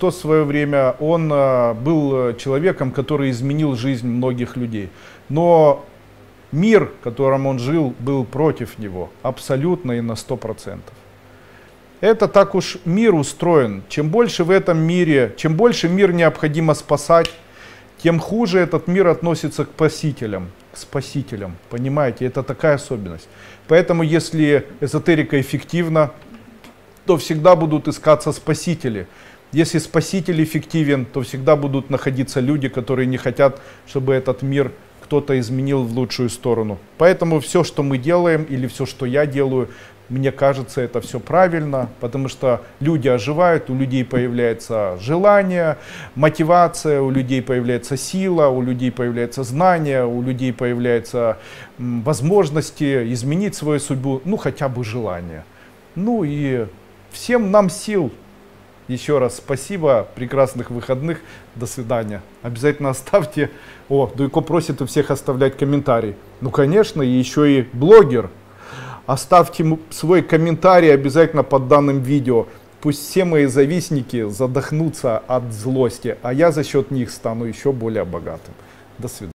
был человеком, который изменил жизнь многих людей. Но мир, в котором Он жил, был против Него. Абсолютно и на 100%. Это так уж мир устроен. Чем больше в этом мире, чем больше мир необходимо спасать, тем хуже этот мир относится к спасителям. Понимаете, это такая особенность. Поэтому если эзотерика эффективна, то всегда будут искаться спасители. Если спаситель эффективен, то всегда будут находиться люди, которые не хотят, чтобы этот мир кто-то изменил в лучшую сторону. Поэтому все, что мы делаем, или все, что я делаю, мне кажется, это все правильно, потому что люди оживают, у людей появляется желание, мотивация, у людей появляется сила, у людей появляется знание, у людей появляются возможности изменить свою судьбу, ну хотя бы желание. Ну и всем нам сил. Еще раз спасибо, прекрасных выходных, до свидания. Обязательно оставьте, Дуйко просит у всех оставлять комментарий. Ну конечно, и еще и блогер. Оставьте свой комментарий обязательно под данным видео. Пусть все мои завистники задохнутся от злости, а я за счет них стану еще более богатым. До свидания.